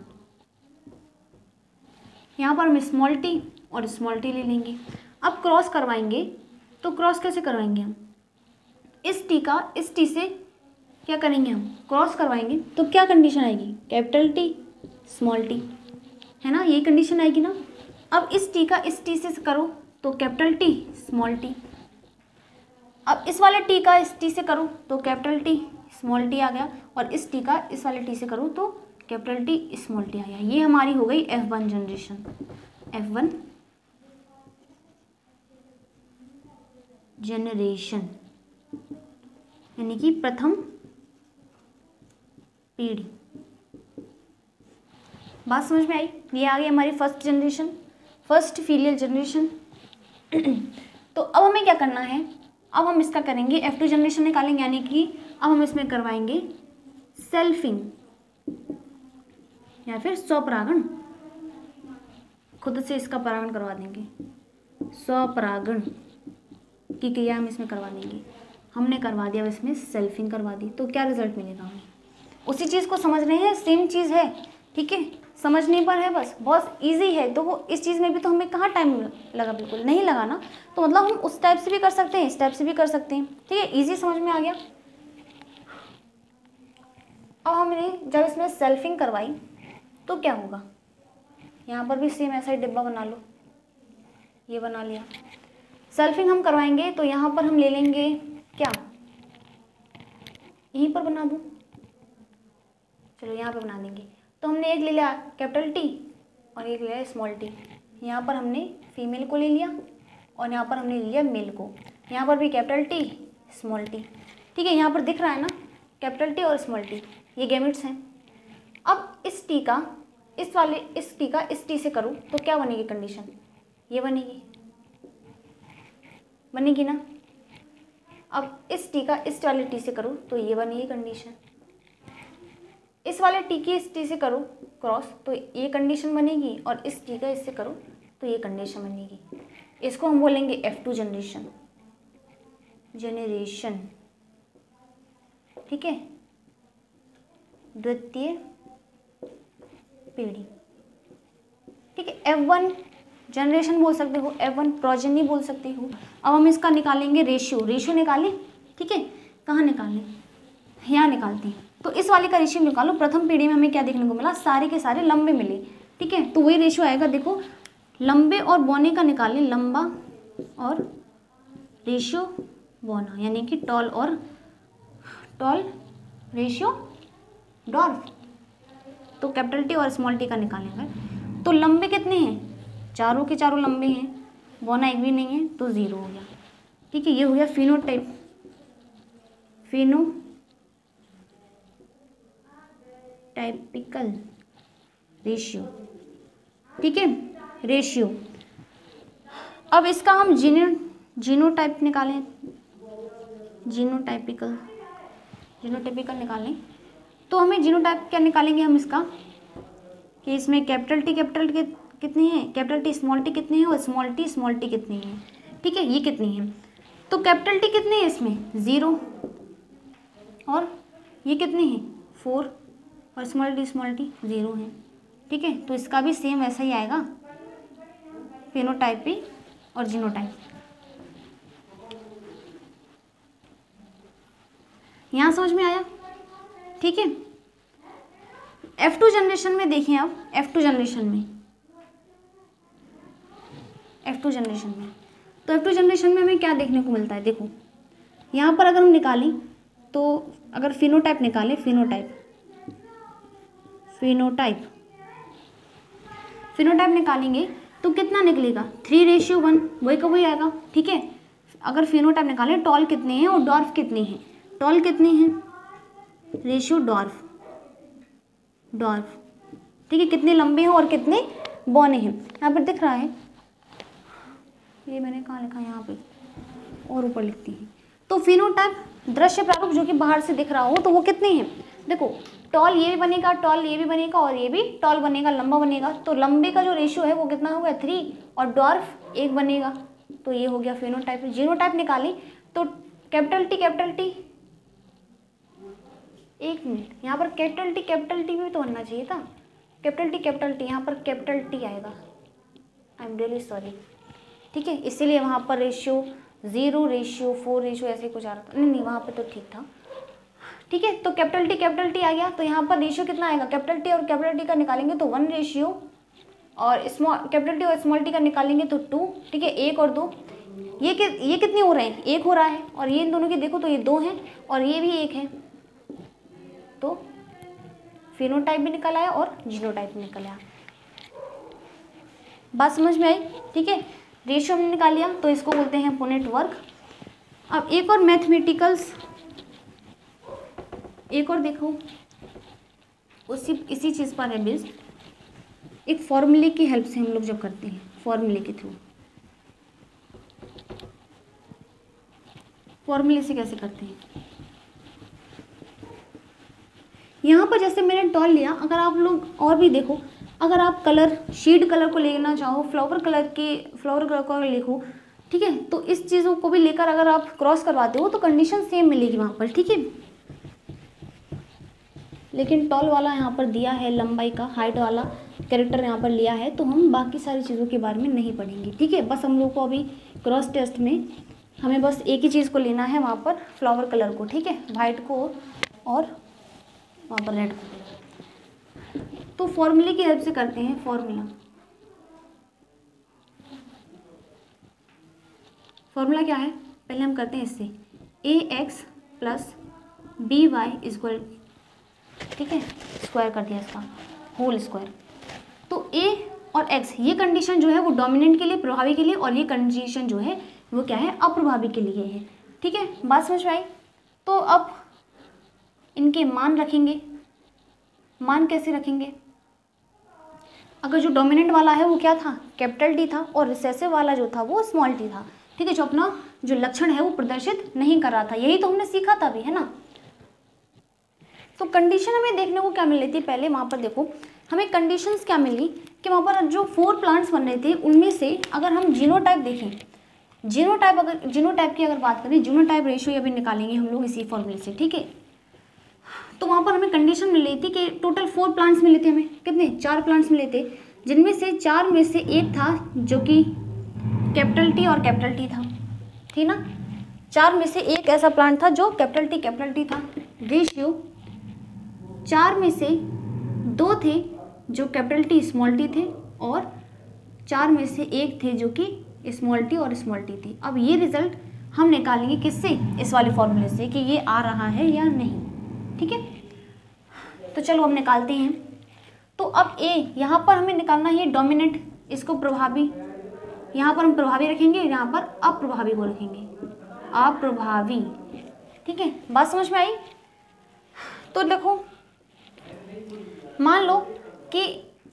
यहाँ पर हम स्मॉल टी और स्मॉल टी ले लेंगे। अब क्रॉस करवाएंगे, तो क्रॉस कैसे करवाएंगे हम, इस टी का इस टी से क्या करेंगे हम, क्रॉस करवाएंगे, तो क्या कंडीशन आएगी, कैपिटल टी स्मॉल टी, है ना, ये कंडीशन आएगी ना। अब इस टी का इस टी से करो तो कैपिटल टी स्मॉल टी। अब इस वाले टी का इस टी से करो तो कैपिटल टी स्मॉल टी आ गया, और इस टी का इस वाले टी से करो तो कैपिटल टी स्मॉल टी आ गया। ये हमारी हो गई F1 जनरेशन, F1 जनरेशन यानी कि प्रथम पीढ़ी। बात समझ में आई, ये आ गई हमारी first generation, first filial generation. तो अब हमें क्या करना है, अब हम इसका करेंगे F2 जनरेशन निकालेंगे, यानी कि अब हम इसमें करवाएंगे सेल्फिंग या फिर स्वपरागण, खुद से इसका परागण करवा देंगे, स्वपरागण की क्रिया हम इसमें करवा देंगे। हमने करवा दिया, अब इसमें सेल्फिंग करवा दी, तो क्या रिजल्ट मिलेगा हमें, उसी चीज़ को समझ रहे हैं, सेम चीज़ है, ठीक है, समझने पर है बस, बहुत इजी है। तो वो इस चीज़ में भी तो हमें कहाँ टाइम लगा, बिल्कुल नहीं लगा ना। तो मतलब हम उस टाइप से भी कर सकते हैं, इस टाइप से भी कर सकते हैं, ठीक है, इजी समझ में आ गया। अब हमने जब इसमें सेल्फिंग करवाई तो क्या होगा, यहाँ पर भी सेम ऐसा ही डिब्बा बना लो, ये बना लिया। सेल्फिंग हम करवाएंगे तो यहाँ पर हम ले लेंगे क्या, यहीं पर बना दूँ, चलो यहाँ पर बना देंगे। तो हमने एक ले लिया कैपिटल टी और एक ले लिया स्मॉल टी। यहाँ पर हमने फीमेल को ले लिया और यहाँ पर हमने ले लिया मेल को। यहाँ पर भी कैपिटल टी स्मॉल टी, ठीक है, यहाँ पर दिख रहा है ना कैपिटल टी और स्मॉल टी, ये गैमेट्स हैं। अब इस टी का इस टी का इस टी से करूँ तो क्या बनेगी कंडीशन, ये बनेगी ना। अब इस टी का इस वाले टी से करूँ तो ये बनेगी कंडीशन, इस वाले टी की इस टी से करो क्रॉस तो ये कंडीशन बनेगी, और इस टी का इससे करो तो ये कंडीशन बनेगी। इसको हम बोलेंगे F2 जनरेशन, ठीक है, द्वितीय पीढ़ी, ठीक है। F1 जनरेशन बोल सकते हो, F1 प्रोजेनी बोल सकते हो। अब हम इसका निकालेंगे रेशियो निकालें, ठीक है, कहाँ निकालें, यहाँ निकालते हैं। तो इस वाले का रेशियो निकालो, प्रथम पीढ़ी में हमें क्या देखने को मिला, सारे के सारे लंबे मिले, ठीक है, तो वही रेशियो आएगा। देखो लंबे और बौने का निकालें, लंबा और रेशियो बौना, यानी कि टॉल रेशियो डॉर्फ। तो कैपिटल टी और स्मॉल टी का निकालेंगे तो लंबे कितने हैं, चारों के चारों लंबे हैं, बौना एक भी नहीं है तो 0 हो गया, ठीक है। ये हो गया फिनोटाइपिकल रेशियो, ठीक है, रेशियो। अब इसका हम जीनोटाइप निकालें, जीनोटाइपिकल निकालें तो हमें जीनोटाइप क्या निकालेंगे हम इसका, कि इसमें कैपिटल टी कितनी है, कैपिटल टी स्मॉल टी कितनी है, और स्मॉल टी कितनी है, ठीक है, ये कितनी है। तो कैपिटल टी कितनी है इसमें 0, और ये कितनी है 4, और स्मॉल टी 0 है, ठीक है। तो इसका भी सेम ऐसा ही आएगा, फिनोटाइपी और जीनोटाइप। यहाँ समझ में आया, ठीक है। F2 जनरेशन में देखें, अब F2 जनरेशन में तो F2 जनरेशन में हमें क्या देखने को मिलता है, देखो यहाँ पर अगर हम निकालें तो अगर फिनोटाइप निकालें, फिनोटाइप निकालेंगे तो कितना निकलेगा 3:1, वही का वही आएगा, ठीक है। अगर फिनोटाइप निकालें टॉल कितने हैं और डॉर्फ कितने हैं, टॉल कितने हैं रेशियो डॉर्फ, डॉर्फ, ठीक है, कितने लंबे हैं और कितने बौने हैं, यहाँ पर दिख रहा है, ये मैंने कहाँ लिखा है, यहाँ पे और ऊपर लिखती हैं। तो फिनोटाइप दृश्य प्रारूप जो कि बाहर से दिख रहा हो तो वो कितने हैं, देखो टॉल ये भी बनेगा, टॉल ये भी बनेगा और ये भी टॉल बनेगा, लंबा बनेगा, तो लंबे का जो रेशियो है वो कितना होगा 3 और डॉर्फ 1 बनेगा, तो ये हो गया फिनोटाइप। जीनोटाइप निकाली तो कैपिटल टी, एक मिनट, यहाँ पर कैपिटल टी भी तो बनना चाहिए था, कैपिटल टी, यहाँ पर कैपिटल टी आएगा, आई एम रियली सॉरी, ठीक है, इसीलिए वहाँ पर रेशियो 0, रेशियो 4, रेशियो ऐसे कुछ आ रहा था, नहीं वहाँ पर तो ठीक था, ठीक है। तो कैपिटल टी आ गया, तो यहाँ पर रेशियो कितना आएगा, कैपिटल टी और कैपिटल टी का निकालेंगे तो 1 रेशियो, और कैपिटल टी और स्मॉल टी का निकालेंगे तो 2, ठीक है, 1 और 2, ये कितने हो रहे हैं, 1 हो रहा है, और ये इन दोनों की देखो तो ये 2 हैं और ये भी 1 है, तो फिनोटाइप भी निकल आया और जीनोटाइप भी निकल आया। बात समझ में आई, ठीक है, रेशियो हमने निकाल लिया तो इसको बोलते हैं पुनेट वर्क। अब एक और मैथमेटिकल्स, एक और देखो इसी चीज़ पर है बेस्ड, एक फॉर्मूले की हेल्प से हम लोग जब करते हैं, फॉर्मूले के थ्रू, फॉर्मूले से कैसे करते हैं, यहाँ पर जैसे मैंने टॉल लिया, अगर आप लोग और भी देखो, अगर आप कलर शेड कलर को लेना चाहो, फ्लावर कलर को लिखो, ठीक है, तो इस चीज़ों को भी लेकर अगर आप क्रॉस करवाते हो तो कंडीशन सेम मिलेगी वहाँ पर, ठीक है, लेकिन टॉल वाला यहाँ पर दिया है लंबाई का, हाइट वाला कैरेक्टर यहाँ पर लिया है, तो हम बाकी सारी चीज़ों के बारे में नहीं पढ़ेंगे, ठीक है, बस हम लोग को अभी क्रॉस टेस्ट में हमें बस एक ही चीज़ को लेना है वहाँ पर, फ्लावर कलर को, ठीक है, वाइट को और वहाँ पर रेड को। तो फॉर्मूले की हेल्प से करते हैं, फॉर्मूला क्या है, पहले हम करते हैं इससे, ax plus B Y equal, ठीक है, स्क्वायर कर दिया इसका होल स्क्वायर, तो a और x ये कंडीशन जो है वो डोमिनेंट के लिए, प्रभावी के लिए, और ये कंडीशन जो है वो क्या है, अप्रभावी के लिए है, ठीक है, बात समझ में आई। तो अब इनके मान रखेंगे, मान कैसे रखेंगे, अगर जो डोमिनेंट वाला है वो क्या था, कैपिटल टी था, और रिसेसिव वाला जो था वो स्मॉल टी था, ठीक है, जो अपना जो लक्षण है वो प्रदर्शित नहीं कर रहा था, यही तो हमने सीखा था अभी, है ना। तो कंडीशन हमें देखने को क्या मिल रही थी, पहले वहाँ पर देखो हमें कंडीशंस क्या मिली कि वहाँ पर जो 4 प्लांट्स बन रहे थे उनमें से अगर हम जीनोटाइप देखें, जीनोटाइप की अगर बात करें, जीनोटाइप रेशियो अभी निकालेंगे हम लोग इसी फॉर्मूले से, ठीक है, तो वहाँ पर हमें कंडीशन मिल रही थी कि टोटल 4 प्लांट्स मिले थे, हमें कितने, 4 प्लांट्स मिले थे, जिनमें से 4 में से एक था जो कि कैपिटल टी और कैपिटल टी था, ठीक ना, 4 में से एक ऐसा प्लांट था जो कैपिटल टी था, रेशियो 4 में से 2 थे जो कैपिटल टी स्मॉल टी थे, और 4 में से एक थे जो कि स्मॉल टी और स्मॉल टी थी। अब ये रिजल्ट हम निकालेंगे किससे, इस वाले फॉर्मूले से कि ये आ रहा है या नहीं, ठीक है, तो चलो हम निकालते हैं। तो अब ए यहाँ पर हमें निकालना है डोमिनेंट, इसको प्रभावी, यहाँ पर हम प्रभावी रखेंगे, यहाँ पर अप्रभावी को रखेंगे, अप्रभावी, ठीक है, बात समझ में आई। तो देखो मान लो कि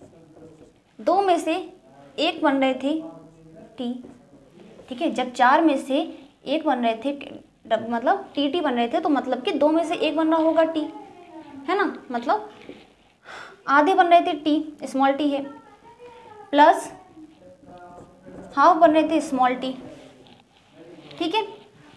2 में से एक बन रहे थे टी, ठीक है, जब 4 में से एक बन रहे थे, मतलब टी बन रहे थे, तो मतलब कि 2 में से एक बन रहा होगा टी, है ना, मतलब आधे बन रहे थे टी, स्मॉल टी है, प्लस हाफ बन रहे थे स्मॉल टी, ठीक है,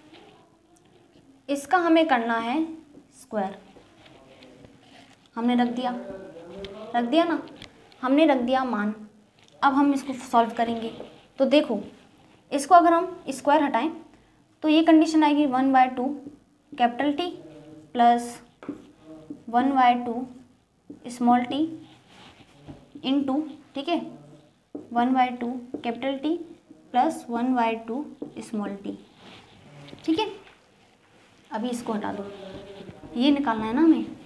इसका हमें करना है स्क्वायर, हमने रख दिया ना, हमने रख दिया मान। अब हम इसको सॉल्व करेंगे, तो देखो इसको अगर हम स्क्वायर हटाएं तो ये कंडीशन आएगी 1/2 capital T plus 1/2 small T into, ठीक है, 1/2 capital T plus 1/2 small T, ठीक है। अभी इसको हटा दो, ये निकालना है ना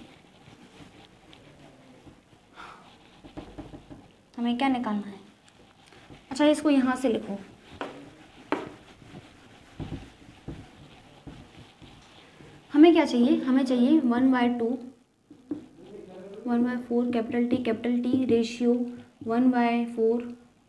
हमें क्या निकालना है, अच्छा इसको यहाँ से लिखो, हमें हमें क्या चाहिए, हमें चाहिए 1/2 1/4 capital T ratio 1/4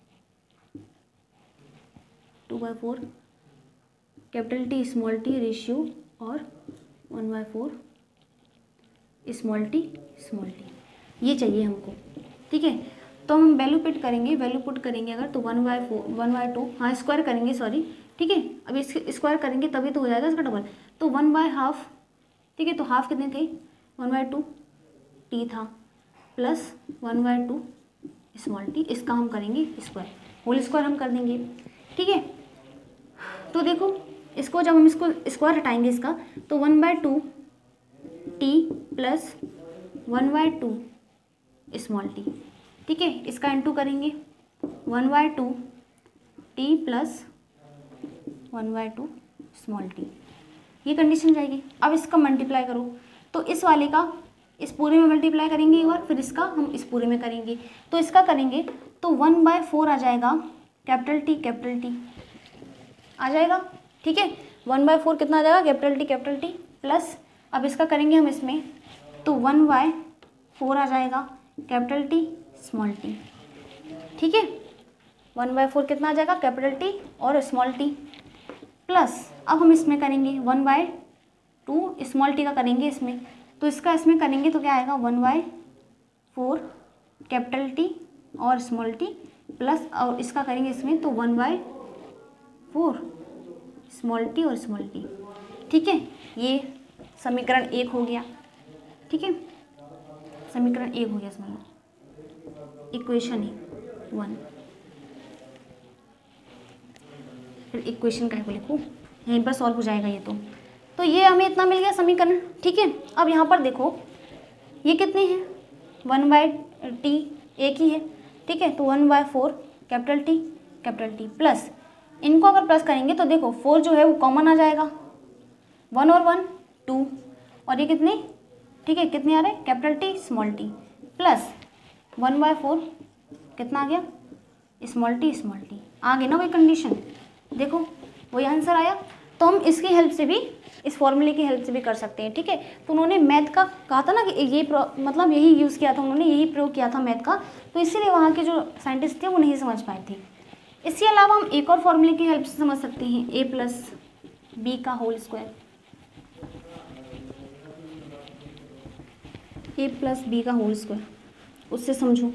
2/4 capital T small T ratio और 1/4 स्मॉल टी, ये चाहिए हमको। ठीक है, तो हम वैल्यू पुट करेंगे अगर तो 1/2 हाँ स्क्वायर करेंगे सॉरी। ठीक है, अब इसके स्क्वायर करेंगे तभी तो हो जाएगा इसका डबल, तो 1/2। ठीक है, तो हाफ कितने थे, 1/2 टी था प्लस 1/2 स्मॉल टी, इसका हम करेंगे स्क्वायर, होल स्क्वायर हम कर देंगे। ठीक है, तो देखो इसको जब हम इसको स्क्वायर हटाएंगे इसका, तो 1/2 टी प्लस 1/2 स्मॉल टी। ठीक है, इसका इंटू करेंगे 1/2 टी प्लस 1/2 स्मॉल टी, ये कंडीशन जाएगी। अब इसका मल्टीप्लाई करो, तो इस वाले का इस पूरे में मल्टीप्लाई करेंगे एक बार, फिर इसका हम इस पूरे में करेंगे, तो इसका करेंगे तो 1/4 आ जाएगा कैपिटल टी आ जाएगा। ठीक है, 1/4 कितना आ जाएगा, कैपिटल टी प्लस, अब इसका करेंगे हम इसमें, तो 1/4 आ जाएगा कैपिटल टी स्मॉल टी। ठीक है, 1/4 कितना आ जाएगा, कैपिटल टी और स्मॉल टी प्लस, अब हम इसमें करेंगे 1/2 स्मॉल टी का करेंगे इसमें, तो इसका इसमें करेंगे तो क्या आएगा 1/4 कैपिटल टी और स्मॉल टी प्लस, और इसका करेंगे इसमें तो 1/4 स्मॉल टी और स्मॉल टी। ठीक है, ये समीकरण 1 हो गया। ठीक है, समीकरण 1 हो गया, इसमें इक्वेशन है 1। फिर इक्वेशन का लिखूँ, यहीं पर सॉल्व हो जाएगा ये तो ये हमें इतना मिल गया समीकरण। ठीक है, अब यहाँ पर देखो ये कितने हैं, 1/t एक ही है। ठीक है, तो 1/4 कैपिटल टी प्लस, इनको अगर प्लस करेंगे तो देखो 4 जो है वो कॉमन आ जाएगा, 1 और 1 2, और ये कितने, ठीक है कितने आ रहे हैं, capital T small T plus 1/4 कितना आ गया, स्मॉल टी आ गई ना वही कंडीशन। देखो वही आंसर आया। तो हम इसकी हेल्प से भी, इस फॉर्मूले की हेल्प से भी कर सकते हैं। ठीक है, तो उन्होंने मैथ का कहा था ना कि ये मतलब यही यूज़ किया था, उन्होंने यही प्रयोग किया था मैथ का, तो इसीलिए वहाँ के जो साइंटिस्ट थे वो नहीं समझ पाए थे। इसके अलावा हम एक और फॉर्मूले की हेल्प से समझ सकते हैं, a+b का होल स्क्वायर, a+b का होल स्क्वायर, उससे समझो।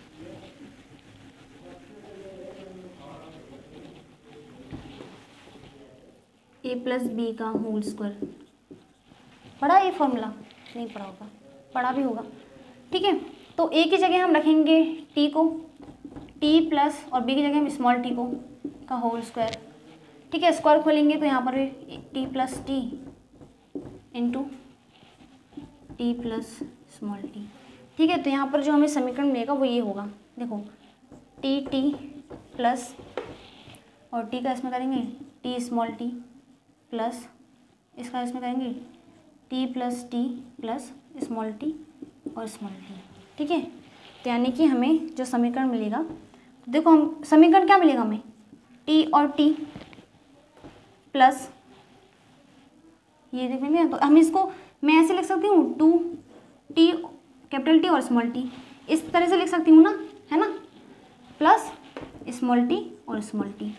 a+b का होल स्क्वायर पढ़ा ये फॉर्मूला, नहीं पढ़ा होगा, पढ़ा भी होगा। ठीक है, तो a की जगह हम रखेंगे t को, t प्लस, और b की जगह हम स्मॉल t को का होल स्क्वायर। ठीक है, स्क्वायर खोलेंगे तो यहाँ पर t plus T into T plus small T. ठीक है, तो यहाँ पर जो हमें समीकरण मिलेगा वो ये होगा, देखो टी प्लस, और t का इसमें करेंगे टी स्मॉल टी प्लस, इसका इसमें करेंगे टी प्लस स्मॉल टी और स्मॉल टी। ठीक है, तो यानी कि हमें जो समीकरण मिलेगा, तो देखो हम समीकरण क्या मिलेगा हमें, टी और टी प्लस ये देखेंगे, तो हम इसको मैं ऐसे लिख सकती हूँ 2t कैपिटल टी और स्मॉल टी, इस तरह से लिख सकती हूँ ना, है ना, प्लस स्मॉल टी और स्मॉल टी।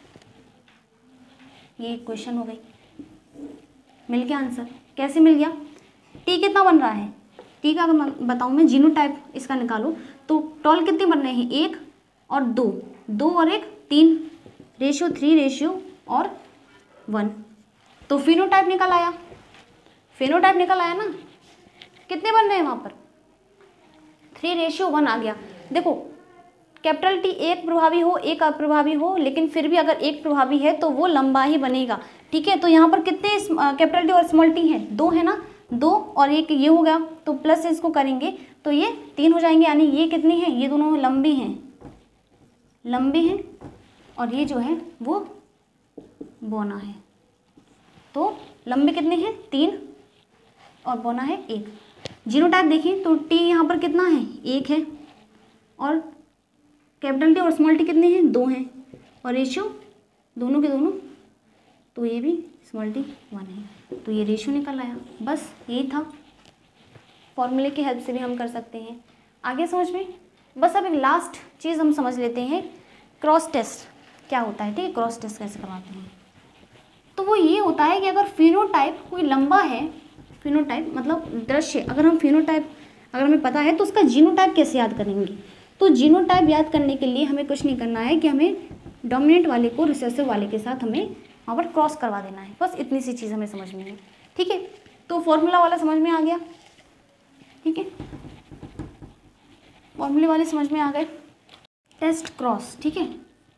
ये क्वेश्चन हो गई, मिल गया आंसर। कैसे मिल गया, टी कितना बन रहा है, टी का अगर बताऊँ मैं जीनोटाइप इसका निकालो, तो टॉल कितने बन रहे हैं, 1 और 2, 2 और 1 3 रेशियो 3 रेशियो और 1, तो फिनोटाइप निकल आया, ना, कितने बन रहे हैं वहाँ पर 3:1 आ गया। देखो कैपिटल टी एक प्रभावी हो एक अप्रभावी हो, लेकिन फिर भी अगर एक प्रभावी है तो वो लंबा ही बनेगा। ठीक है, तो यहाँ पर कितने कैपिटल टी और स्मॉल टी हैं, 2 है ना, 2 और 1 ये हो गया, तो प्लस इसको करेंगे तो ये 3 हो जाएंगे, यानी ये कितनी है, ये दोनों लंबी हैं, और ये जो है वो बौना है। तो लंबे कितने हैं, 3 और बौना है 1। जीनोटाइप देखिए तो टी यहाँ पर कितना है, 1 है, और कैपिटल टी और स्मॉल टी कितने हैं, 2 हैं, और रेशियो दोनों के दोनों तो ये भी स्मॉल डी 1 है, तो ये रेशियो निकल आया। बस यही था, फॉर्मूले की हेल्प से भी हम कर सकते हैं। आगे समझ में? बस अब एक लास्ट चीज़ हम समझ लेते हैं, क्रॉस टेस्ट क्या होता है। ठीक है, क्रॉस टेस्ट कैसे करवाते हैं। तो वो ये होता है कि अगर फिनोटाइप कोई लंबा है, फिनोटाइप मतलब दृश्य, अगर हमें पता है तो उसका जीनोटाइप कैसे याद करेंगे। तो जीनोटाइप याद करने के लिए हमें कुछ नहीं करना है कि हमें डोमिनेंट वाले को रिसेसिव वाले के साथ हमें वहाँ पर क्रॉस करवा देना है। बस इतनी सी चीज़ हमें समझ में है। ठीक है, तो फॉर्मूला वाला समझ में आ गया। ठीक है, फॉर्मूले वाले समझ में आ गए। टेस्ट क्रॉस, ठीक है,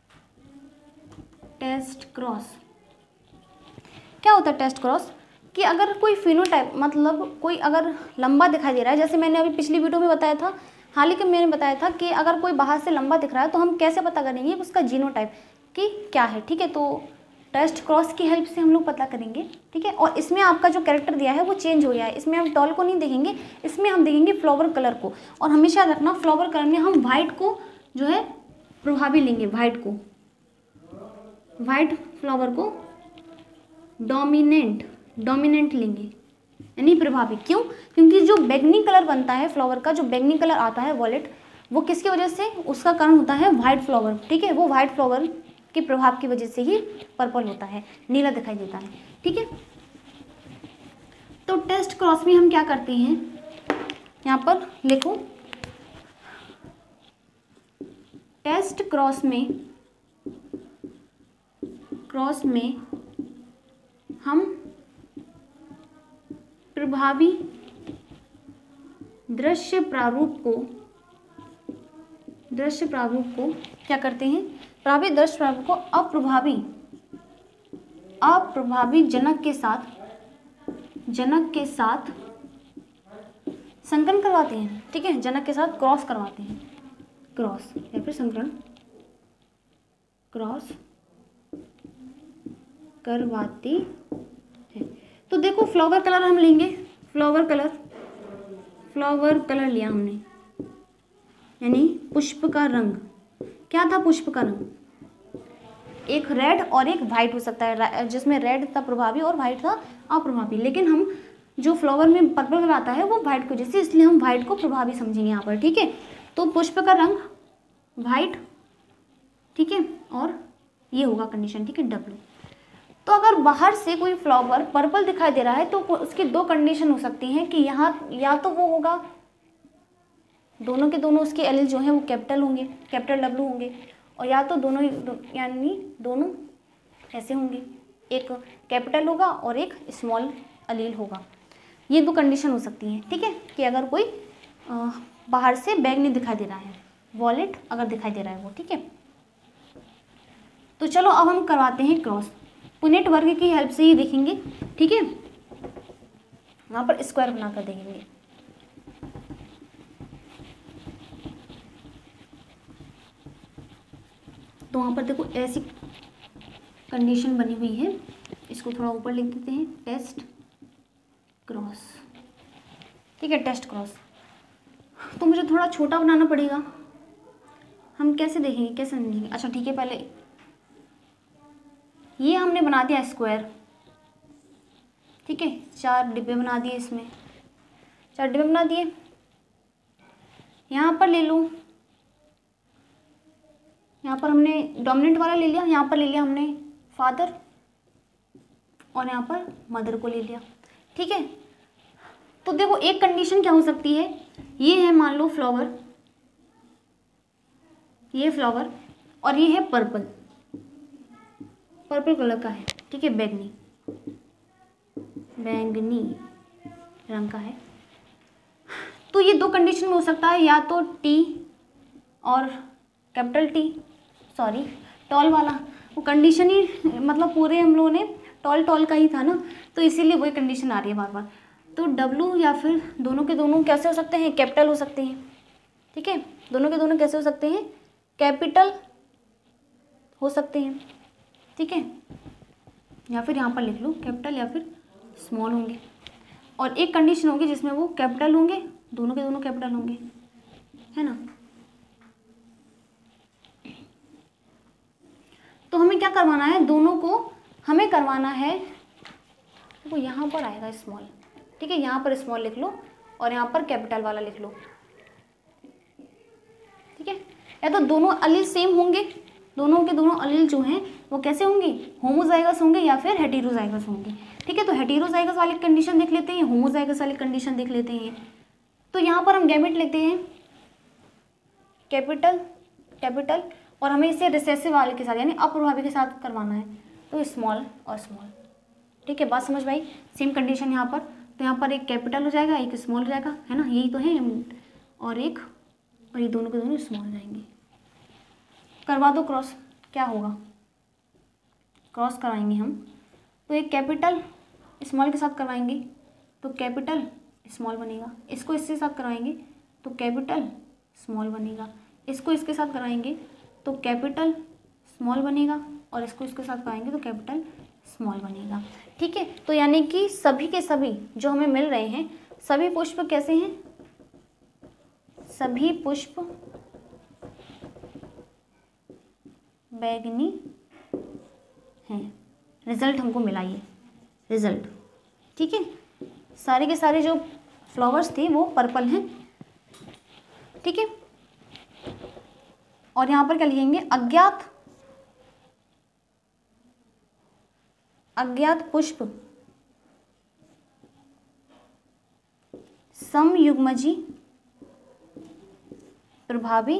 टेस्ट क्रॉस क्या होता है? टेस्ट क्रॉस कि अगर कोई फिनोटाइप मतलब कोई अगर लंबा दिखाई दे रहा है, जैसे मैंने अभी पिछली वीडियो में बताया था, हाल ही के मैंने बताया था कि अगर कोई बाहर से लंबा दिख रहा है तो हम कैसे पता करेंगे उसका जीनोटाइप कि क्या है। ठीक है, तो टेस्ट क्रॉस की हेल्प से हम लोग पता करेंगे। ठीक है, और इसमें आपका जो कैरेक्टर दिया है वो चेंज हो गया है। इसमें हम टॉल को नहीं देखेंगे, इसमें हम देखेंगे फ्लावर कलर को। और हमेशा रखना फ्लावर कलर में हम वाइट को जो है प्रभावी लेंगे, वाइट फ्लावर को डोमिनेंट लेंगे, यानी प्रभावी। क्यों? क्योंकि जो बैगनी कलर बनता है फ्लावर का, जो बैगनी कलर आता है वॉलेट, वो किसकी वजह से? उसका कारण होता है वाइट फ्लावर। ठीक है, वो वाइट फ्लावर के प्रभाव की वजह से ही पर्पल होता है, नीला दिखाई देता है। ठीक है, तो टेस्ट क्रॉस में हम क्या करते हैं, यहाँ पर लिखो, टेस्ट क्रॉस में हम प्रभावी दृश्य प्रारूप को क्या करते हैं? प्रभावी दृश्य प्रारूप को अप्रभावी जनक के साथ संकलन करवाते हैं। ठीक है, जनक के साथ क्रॉस करवाते हैं, क्रॉस या फिर संकलन क्रॉस करवाते हैं। तो देखो फ्लावर कलर हम लेंगे, फ्लावर कलर लिया हमने, यानी पुष्प का रंग। क्या था पुष्प का रंग? एक रेड और एक वाइट हो सकता है, जिसमें रेड था प्रभावी और वाइट था अप्रभावी। लेकिन हम जो फ्लावर में पर्पल कलर आता है वो वाइट को जैसे, इसलिए हम वाइट को प्रभावी समझेंगे यहाँ पर। ठीक है, तो पुष्प का रंग वाइट, ठीक है, और ये होगा कंडीशन। ठीक है, W। तो अगर बाहर से कोई फ्लावर पर्पल दिखाई दे रहा है तो उसकी दो कंडीशन हो सकती हैं कि यहाँ या तो वो होगा, दोनों के दोनों उसके एलील जो हैं वो कैपिटल होंगे, कैपिटल W होंगे, और या तो दोनों ऐसे होंगे, एक कैपिटल होगा और एक स्मॉल एलील होगा। ये दो कंडीशन हो सकती हैं। ठीक है, कि अगर कोई बाहर से बैग नहीं दिखाई दे रहा है, वॉलेट अगर दिखाई दे रहा है वो। ठीक है, तो चलो अब हम करवाते हैं क्रॉस। पुनेट वर्ग की हेल्प से ही देखेंगे। ठीक है, यहाँ पर स्क्वायर बनाकर देखेंगे। तो वहाँ पर देखो ऐसी कंडीशन बनी हुई है, इसको थोड़ा ऊपर लिख देते हैं, टेस्ट क्रॉस। ठीक है, टेस्ट क्रॉस। तो मुझे थोड़ा छोटा बनाना पड़ेगा, हम कैसे देखेंगे, कैसे समझेंगे? अच्छा ठीक है, पहले ये हमने बना दिया स्क्वायर। ठीक है, 4 डिब्बे बना दिए, इसमें 4 डिब्बे बना दिए। यहाँ पर ले लूँ, यहाँ पर हमने डोमिनेंट वाला ले लिया, यहाँ पर ले लिया हमने फादर, और यहाँ पर मदर को ले लिया। ठीक है, तो देखो एक कंडीशन क्या हो सकती है, ये है मान लो फ्लावर, ये फ्लावर, और ये है पर्पल कलर का है। ठीक है, बैंगनी रंग का है। तो ये दो कंडीशन में हो सकता है, या तो T और कैपिटल T, सॉरी टॉल वाला, वो कंडीशन ही मतलब पूरे हम लोगों ने टॉल का ही था ना, तो इसीलिए वही कंडीशन आ रही है बार बार। तो W या फिर दोनों के दोनों कैसे हो सकते हैं? कैपिटल हो सकते हैं। ठीक है, दोनों के दोनों कैसे हो सकते हैं? कैपिटल हो सकते हैं। ठीक है, या फिर यहाँ पर लिख लो कैपिटल या फिर स्मॉल होंगे, और एक कंडीशन होगी जिसमें वो कैपिटल होंगे, दोनों के दोनों कैपिटल होंगे, है ना। तो हमें क्या करवाना है, दोनों को हमें करवाना है, वो यहाँ पर आएगा स्मॉल, ठीक है, यहाँ पर स्मॉल लिख लो और यहाँ पर कैपिटल वाला लिख लो, ठीक है। या तो दोनों अलील सेम होंगे, दोनों के दोनों अलील जो हैं वो कैसे होंगे, होमोजाइगस होंगे या फिर हेटेरोजाइगस होंगे, ठीक है। तो हेटेरोजाइगस वाली कंडीशन देख लेते हैं, होमोजाइगस वाली कंडीशन देख लेते हैं। तो यहाँ पर हम गैमेट लेते हैं कैपिटल कैपिटल, और हमें इसे रिसेसिव वाले के साथ यानी अप्रभावी के साथ करवाना है, तो स्मॉल और स्मॉल, ठीक है। बात समझ में आई, सेम कंडीशन यहाँ पर, तो यहाँ पर एक कैपिटल हो जाएगा, एक स्मॉल हो जाएगा, है ना, यही तो है, और ये दोनों के दोनों स्मॉल हो जाएंगे। करवा दो क्रॉस, क्या होगा, क्रॉस कराएंगे हम, तो एक कैपिटल स्मॉल के साथ करवाएंगे तो कैपिटल स्मॉल बनेगा, इसको इसके साथ कराएंगे तो कैपिटल स्मॉल बनेगा, इसको इसके साथ कराएंगे तो कैपिटल स्मॉल बनेगा, और इसको इसके साथ कराएंगे तो कैपिटल स्मॉल बनेगा, ठीक है। तो यानी कि सभी के सभी जो हमें मिल रहे हैं, सभी पुष्प कैसे हैं, सभी पुष्प बैंगनी हैं। रिजल्ट हमको मिला ये रिजल्ट, ठीक है। सारे के सारे जो फ्लावर्स थे वो पर्पल हैं, ठीक है। और यहाँ पर क्या लिखेंगे, अज्ञात पुष्प समयुग्मजी प्रभावी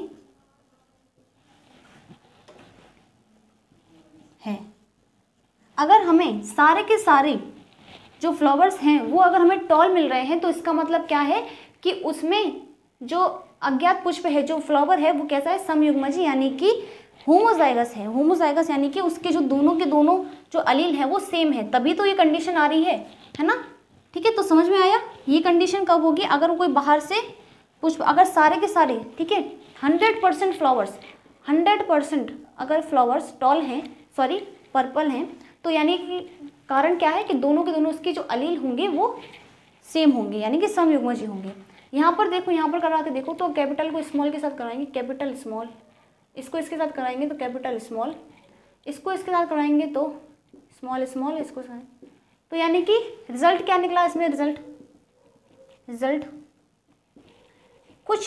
है। अगर हमें सारे के सारे जो फ्लावर्स हैं वो अगर हमें टॉल मिल रहे हैं, तो इसका मतलब क्या है कि उसमें जो अज्ञात पुष्प है, जो फ्लावर है, वो कैसा है, समयुग्मजी यानी कि होमोजाइगस है। होमोजाइगस यानी कि उसके जो दोनों के दोनों जो अलील है वो सेम है, तभी तो ये कंडीशन आ रही है ना, ठीक है। तो समझ में आया, ये कंडीशन कब होगी, अगर कोई बाहर से पुष्प, अगर सारे के सारे, ठीक है, 100% फ्लावर्स, 100% अगर फ्लावर्स टॉल हैं, सॉरी पर्पल हैं, तो यानी कि कारण क्या है कि दोनों के दोनों उसके जो अलील होंगे वो सेम होंगे, यानी कि समयुग्मजी होंगे। यहाँ पर देखो, यहाँ पर करा के देखो, तो कैपिटल को स्मॉल के साथ कराएंगे कैपिटल स्मॉल, इसको इसके साथ कराएंगे तो कैपिटल स्मॉल, इसको इसके साथ कराएंगे तो स्मॉल स्मॉल, इसको साथ, तो यानी कि रिजल्ट क्या निकला इसमें, रिजल्ट कुछ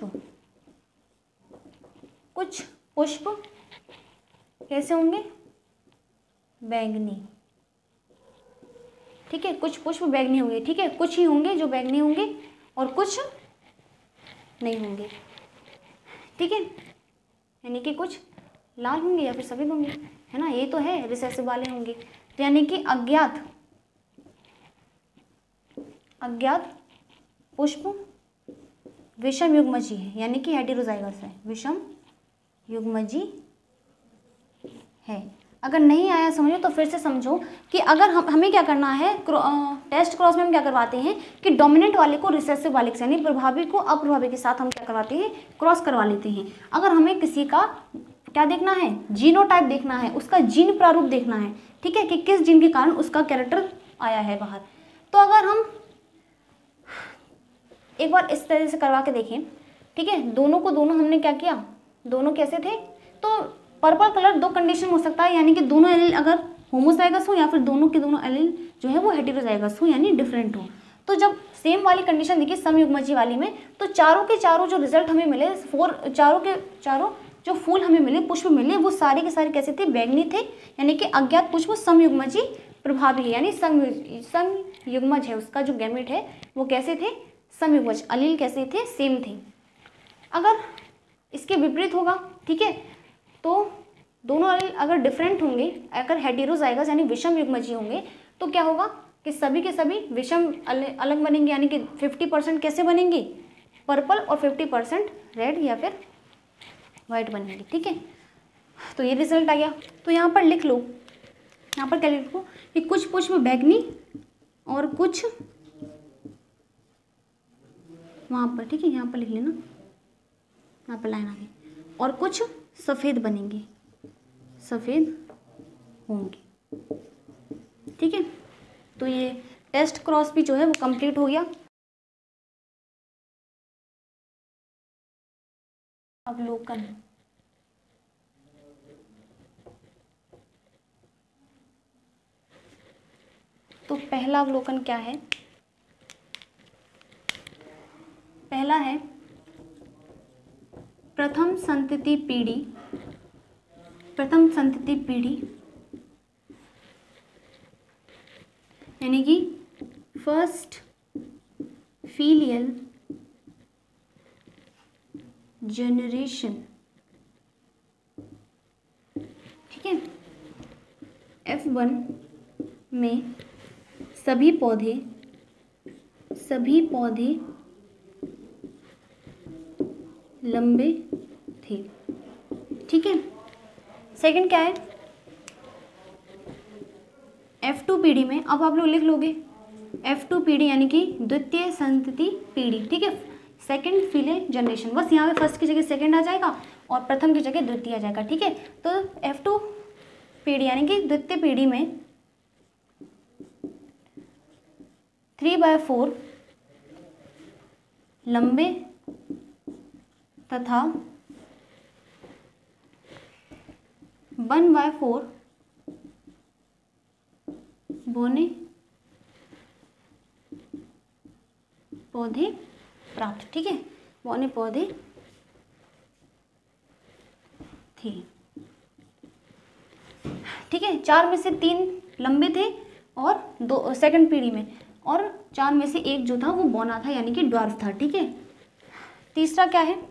पुष्प कैसे होंगे, बैंगनी, ठीक है, कुछ पुष्प बैंगनी होंगे, ठीक है, कुछ ही होंगे जो बैंगनी होंगे और कुछ नहीं होंगे, ठीक है, यानी कि कुछ लाल होंगे या फिर सफेद होंगे, है ना, ये तो है, रिसेसिव वाले होंगे। तो यानी कि अज्ञात पुष्प विषम युग्मजी है, यानी कि हेटेरोजाइगस है, विषम युग्मजी है। अगर नहीं आया समझो तो फिर से समझो कि अगर हमें क्या करना है, टेस्ट क्रॉस में हम क्या करवाते हैं कि डोमिनेंट वाले को रिसेसिव वाले के, यानी प्रभावी को अप्रभावी के साथ हम क्या करवाते हैं, क्रॉस करवा लेते हैं। अगर हमें किसी का क्या देखना है, जीनोटाइप देखना है, उसका जीन प्रारूप देखना है, ठीक है, कि किस जीन के कारण उसका कैरेक्टर आया है बाहर। तो अगर हम एक बार इस तरह से करवा के देखें, ठीक है, दोनों को दोनों हमने क्या किया, दोनों कैसे थे, तो पर्पल कलर दो कंडीशन हो सकता है, यानी कि दोनों एलील अगर होमोजाइगस हो या फिर दोनों के दोनों एलील जो है वो हेटेरोजाइगस हो, यानी डिफरेंट हो। तो जब सेम वाली कंडीशन देखिए समयुग्मजी वाली में, तो चारों के चारों जो रिजल्ट हमें मिले, चारों के चारों जो फूल हमें मिले, पुष्प मिले, वो सारे के सारे कैसे थे, बैंगनी थे, यानी कि अज्ञात पुष्प समयुग्मजी प्रभावी है, यानी समयुग्मज है, उसका जो गैमेट है वो कैसे थे, समयुग्मज, अलील कैसे थे, सेम थे। अगर इसके विपरीत होगा, ठीक है, तो दोनों अलील अगर डिफरेंट होंगे, अगर हेटेरोजाइगस यानी विषम युग्मजी होंगे, तो क्या होगा कि सभी के सभी विषम अलग बनेंगे, यानी कि 50% कैसे बनेंगे, पर्पल, और 50% रेड या फिर वाइट बनेंगे, ठीक है। तो ये रिजल्ट आ गया। तो यहाँ पर लिख लो, यहाँ पर क्या लिखो कि कुछ पुष्प बैंगनी और कुछ वहाँ पर, ठीक है, यहाँ पर लिख लेना, यहाँ पर लाइन आ गई, और कुछ सफ़ेद बनेंगे, सफ़ेद होंगे, ठीक है। तो ये टेस्ट क्रॉस भी जो है वो कंप्लीट हो गया। अवलोकन, तो पहला अवलोकन क्या है? पहला है प्रथम संतति पीढ़ी यानी कि फर्स्ट फीलियल जनरेशन। ठीक है, F1 में सभी पौधे लंबे थे। ठीक है, सेकंड क्या है? F2 पीढ़ी में, अब आप लोग लिख लोगे F2 पीढ़ी यानी कि द्वितीय संतति पीढ़ी। ठीक है, सेकंड फीलियल जनरेशन, बस यहाँ पे फर्स्ट की जगह सेकंड आ जाएगा और प्रथम की जगह द्वितीय आ जाएगा। ठीक है, तो F2 पीढ़ी यानी कि द्वितीय पीढ़ी में 3/4 लंबे तथा 1/4 बौने पौधे प्राप्त। ठीक है, बौने पौधे थे। ठीक है, 4 में से 3 लंबे थे और 2 सेकंड पीढ़ी में, और 4 में से 1 जो था वो बौना था यानी कि ड्वार्फ था। ठीक है, तीसरा क्या है?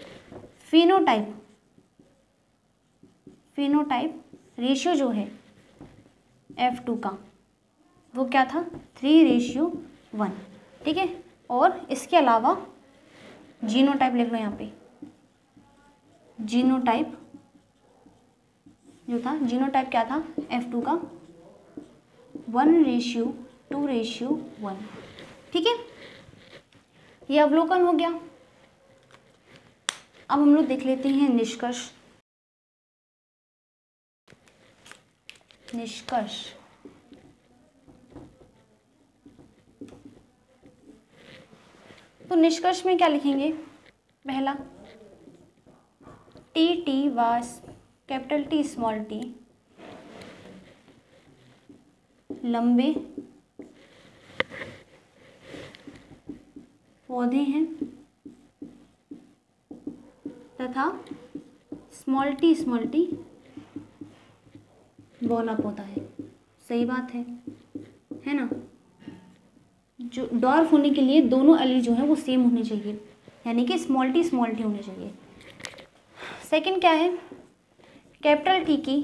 फिनोटाइप रेशियो जो है F2 का वो क्या था? 3:1। ठीक है, और इसके अलावा जीनोटाइप लिख लो यहाँ पे। जीनोटाइप जो था, जीनोटाइप क्या था F2 का? 1:2:1। ठीक है, ये अवलोकन हो गया। अब हम लोग देख लेते हैं निष्कर्ष। तो निष्कर्ष में क्या लिखेंगे? पहला, टी वास कैपिटल टी स्मॉल टी लंबे पौधे हैं तथा स्मॉल टी बौना पौधा है। सही बात है ना? जो डॉर्फ होने के लिए दोनों एलील जो है वो सेम होने चाहिए, यानी कि स्मॉल टी होने चाहिए। सेकंड क्या है? कैपिटल टी की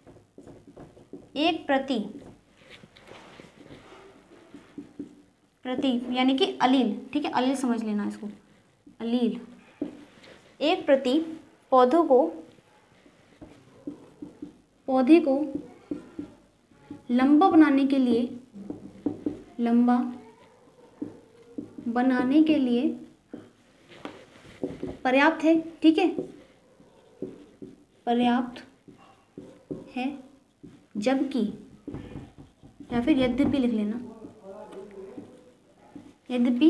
एक प्रति यानी कि अलील। ठीक है, अलील समझ लेना इसको, अलील एक प्रति पौधे को लंबा बनाने के लिए पर्याप्त है। ठीक है, पर्याप्त है, जबकि, या फिर यद्यपि लिख लेना, यद्यपि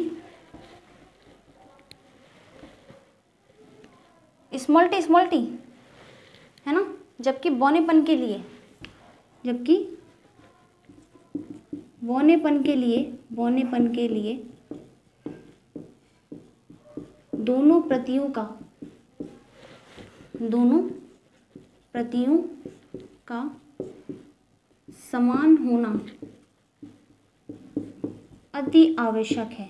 स्मॉल टी है ना, जबकि बौनेपन के लिए दोनों प्रतियों का समान होना अति आवश्यक है।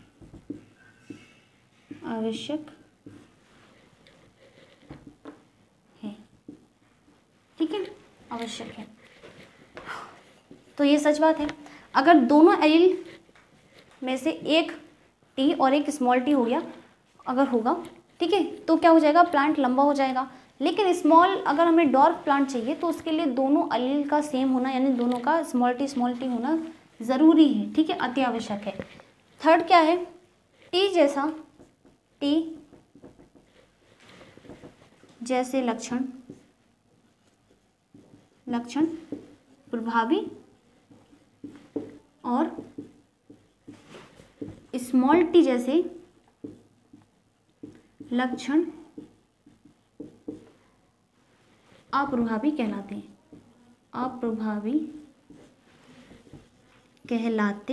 ठीक है, आवश्यक है। तो ये सच बात है। अगर दोनों एलील में से एक टी और एक स्मॉल टी हो गया, अगर होगा, ठीक है, तो क्या हो जाएगा? प्लांट लंबा हो जाएगा। लेकिन स्मॉल, अगर हमें डॉर्फ प्लांट चाहिए तो उसके लिए दोनों एलील का सेम होना, यानी दोनों का स्मॉल टी होना ज़रूरी है। ठीक है, अति आवश्यक है। थर्ड क्या है? टी जैसे लक्षण प्रभावी और स्मॉल टी जैसे लक्षण अप्रभावी कहलाते हैं। अप्रभावी कहलाते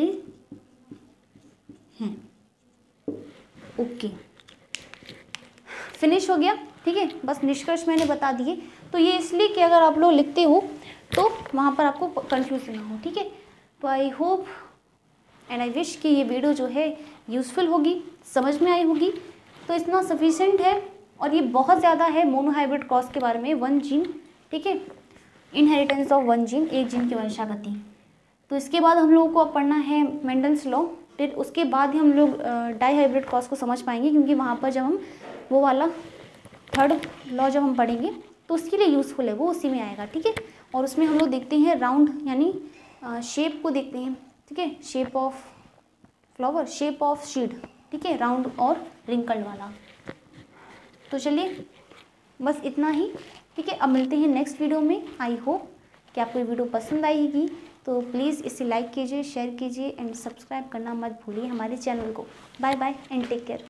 हैं। ओके, फिनिश हो गया। ठीक है, बस निष्कर्ष मैंने बता दिए। तो ये इसलिए कि अगर आप लोग लिखते हो तो वहाँ पर आपको कंफ्यूजन ना हो। ठीक है, तो I hope and I wish कि ये वीडियो जो है यूज़फुल होगी, समझ में आई होगी। तो इतना सफिशेंट है, और ये बहुत ज़्यादा है मोनोहाइब्रिड क्रॉस के बारे में, 1 जीन। ठीक है, इनहेरिटेंस ऑफ 1 जीन, एक जीन की वंशागति। तो इसके बाद हम लोगों को अब पढ़ना है मेंडल्स लॉ। फिर उसके बाद ही हम लोग डाईहाइब्रिड क्रॉस को समझ पाएंगे, क्योंकि वहाँ पर जब हम वो वाला 3rd लॉ जब हम पढ़ेंगे तो उसके लिए यूज़फुल है, वो उसी में आएगा। ठीक है, और उसमें हम लोग देखते हैं राउंड यानी शेप को देखते हैं। ठीक है, shape of flower, shape of seed. ठीक है, राउंड और रिंकल्ड वाला। तो चलिए बस इतना ही। ठीक है, अब मिलते हैं नेक्स्ट वीडियो में। आई होप कि आपको ये वीडियो पसंद आएगी, तो प्लीज़ इसे लाइक कीजिए, शेयर कीजिए एंड सब्सक्राइब करना मत भूलिए हमारे चैनल को। Bye bye and take care.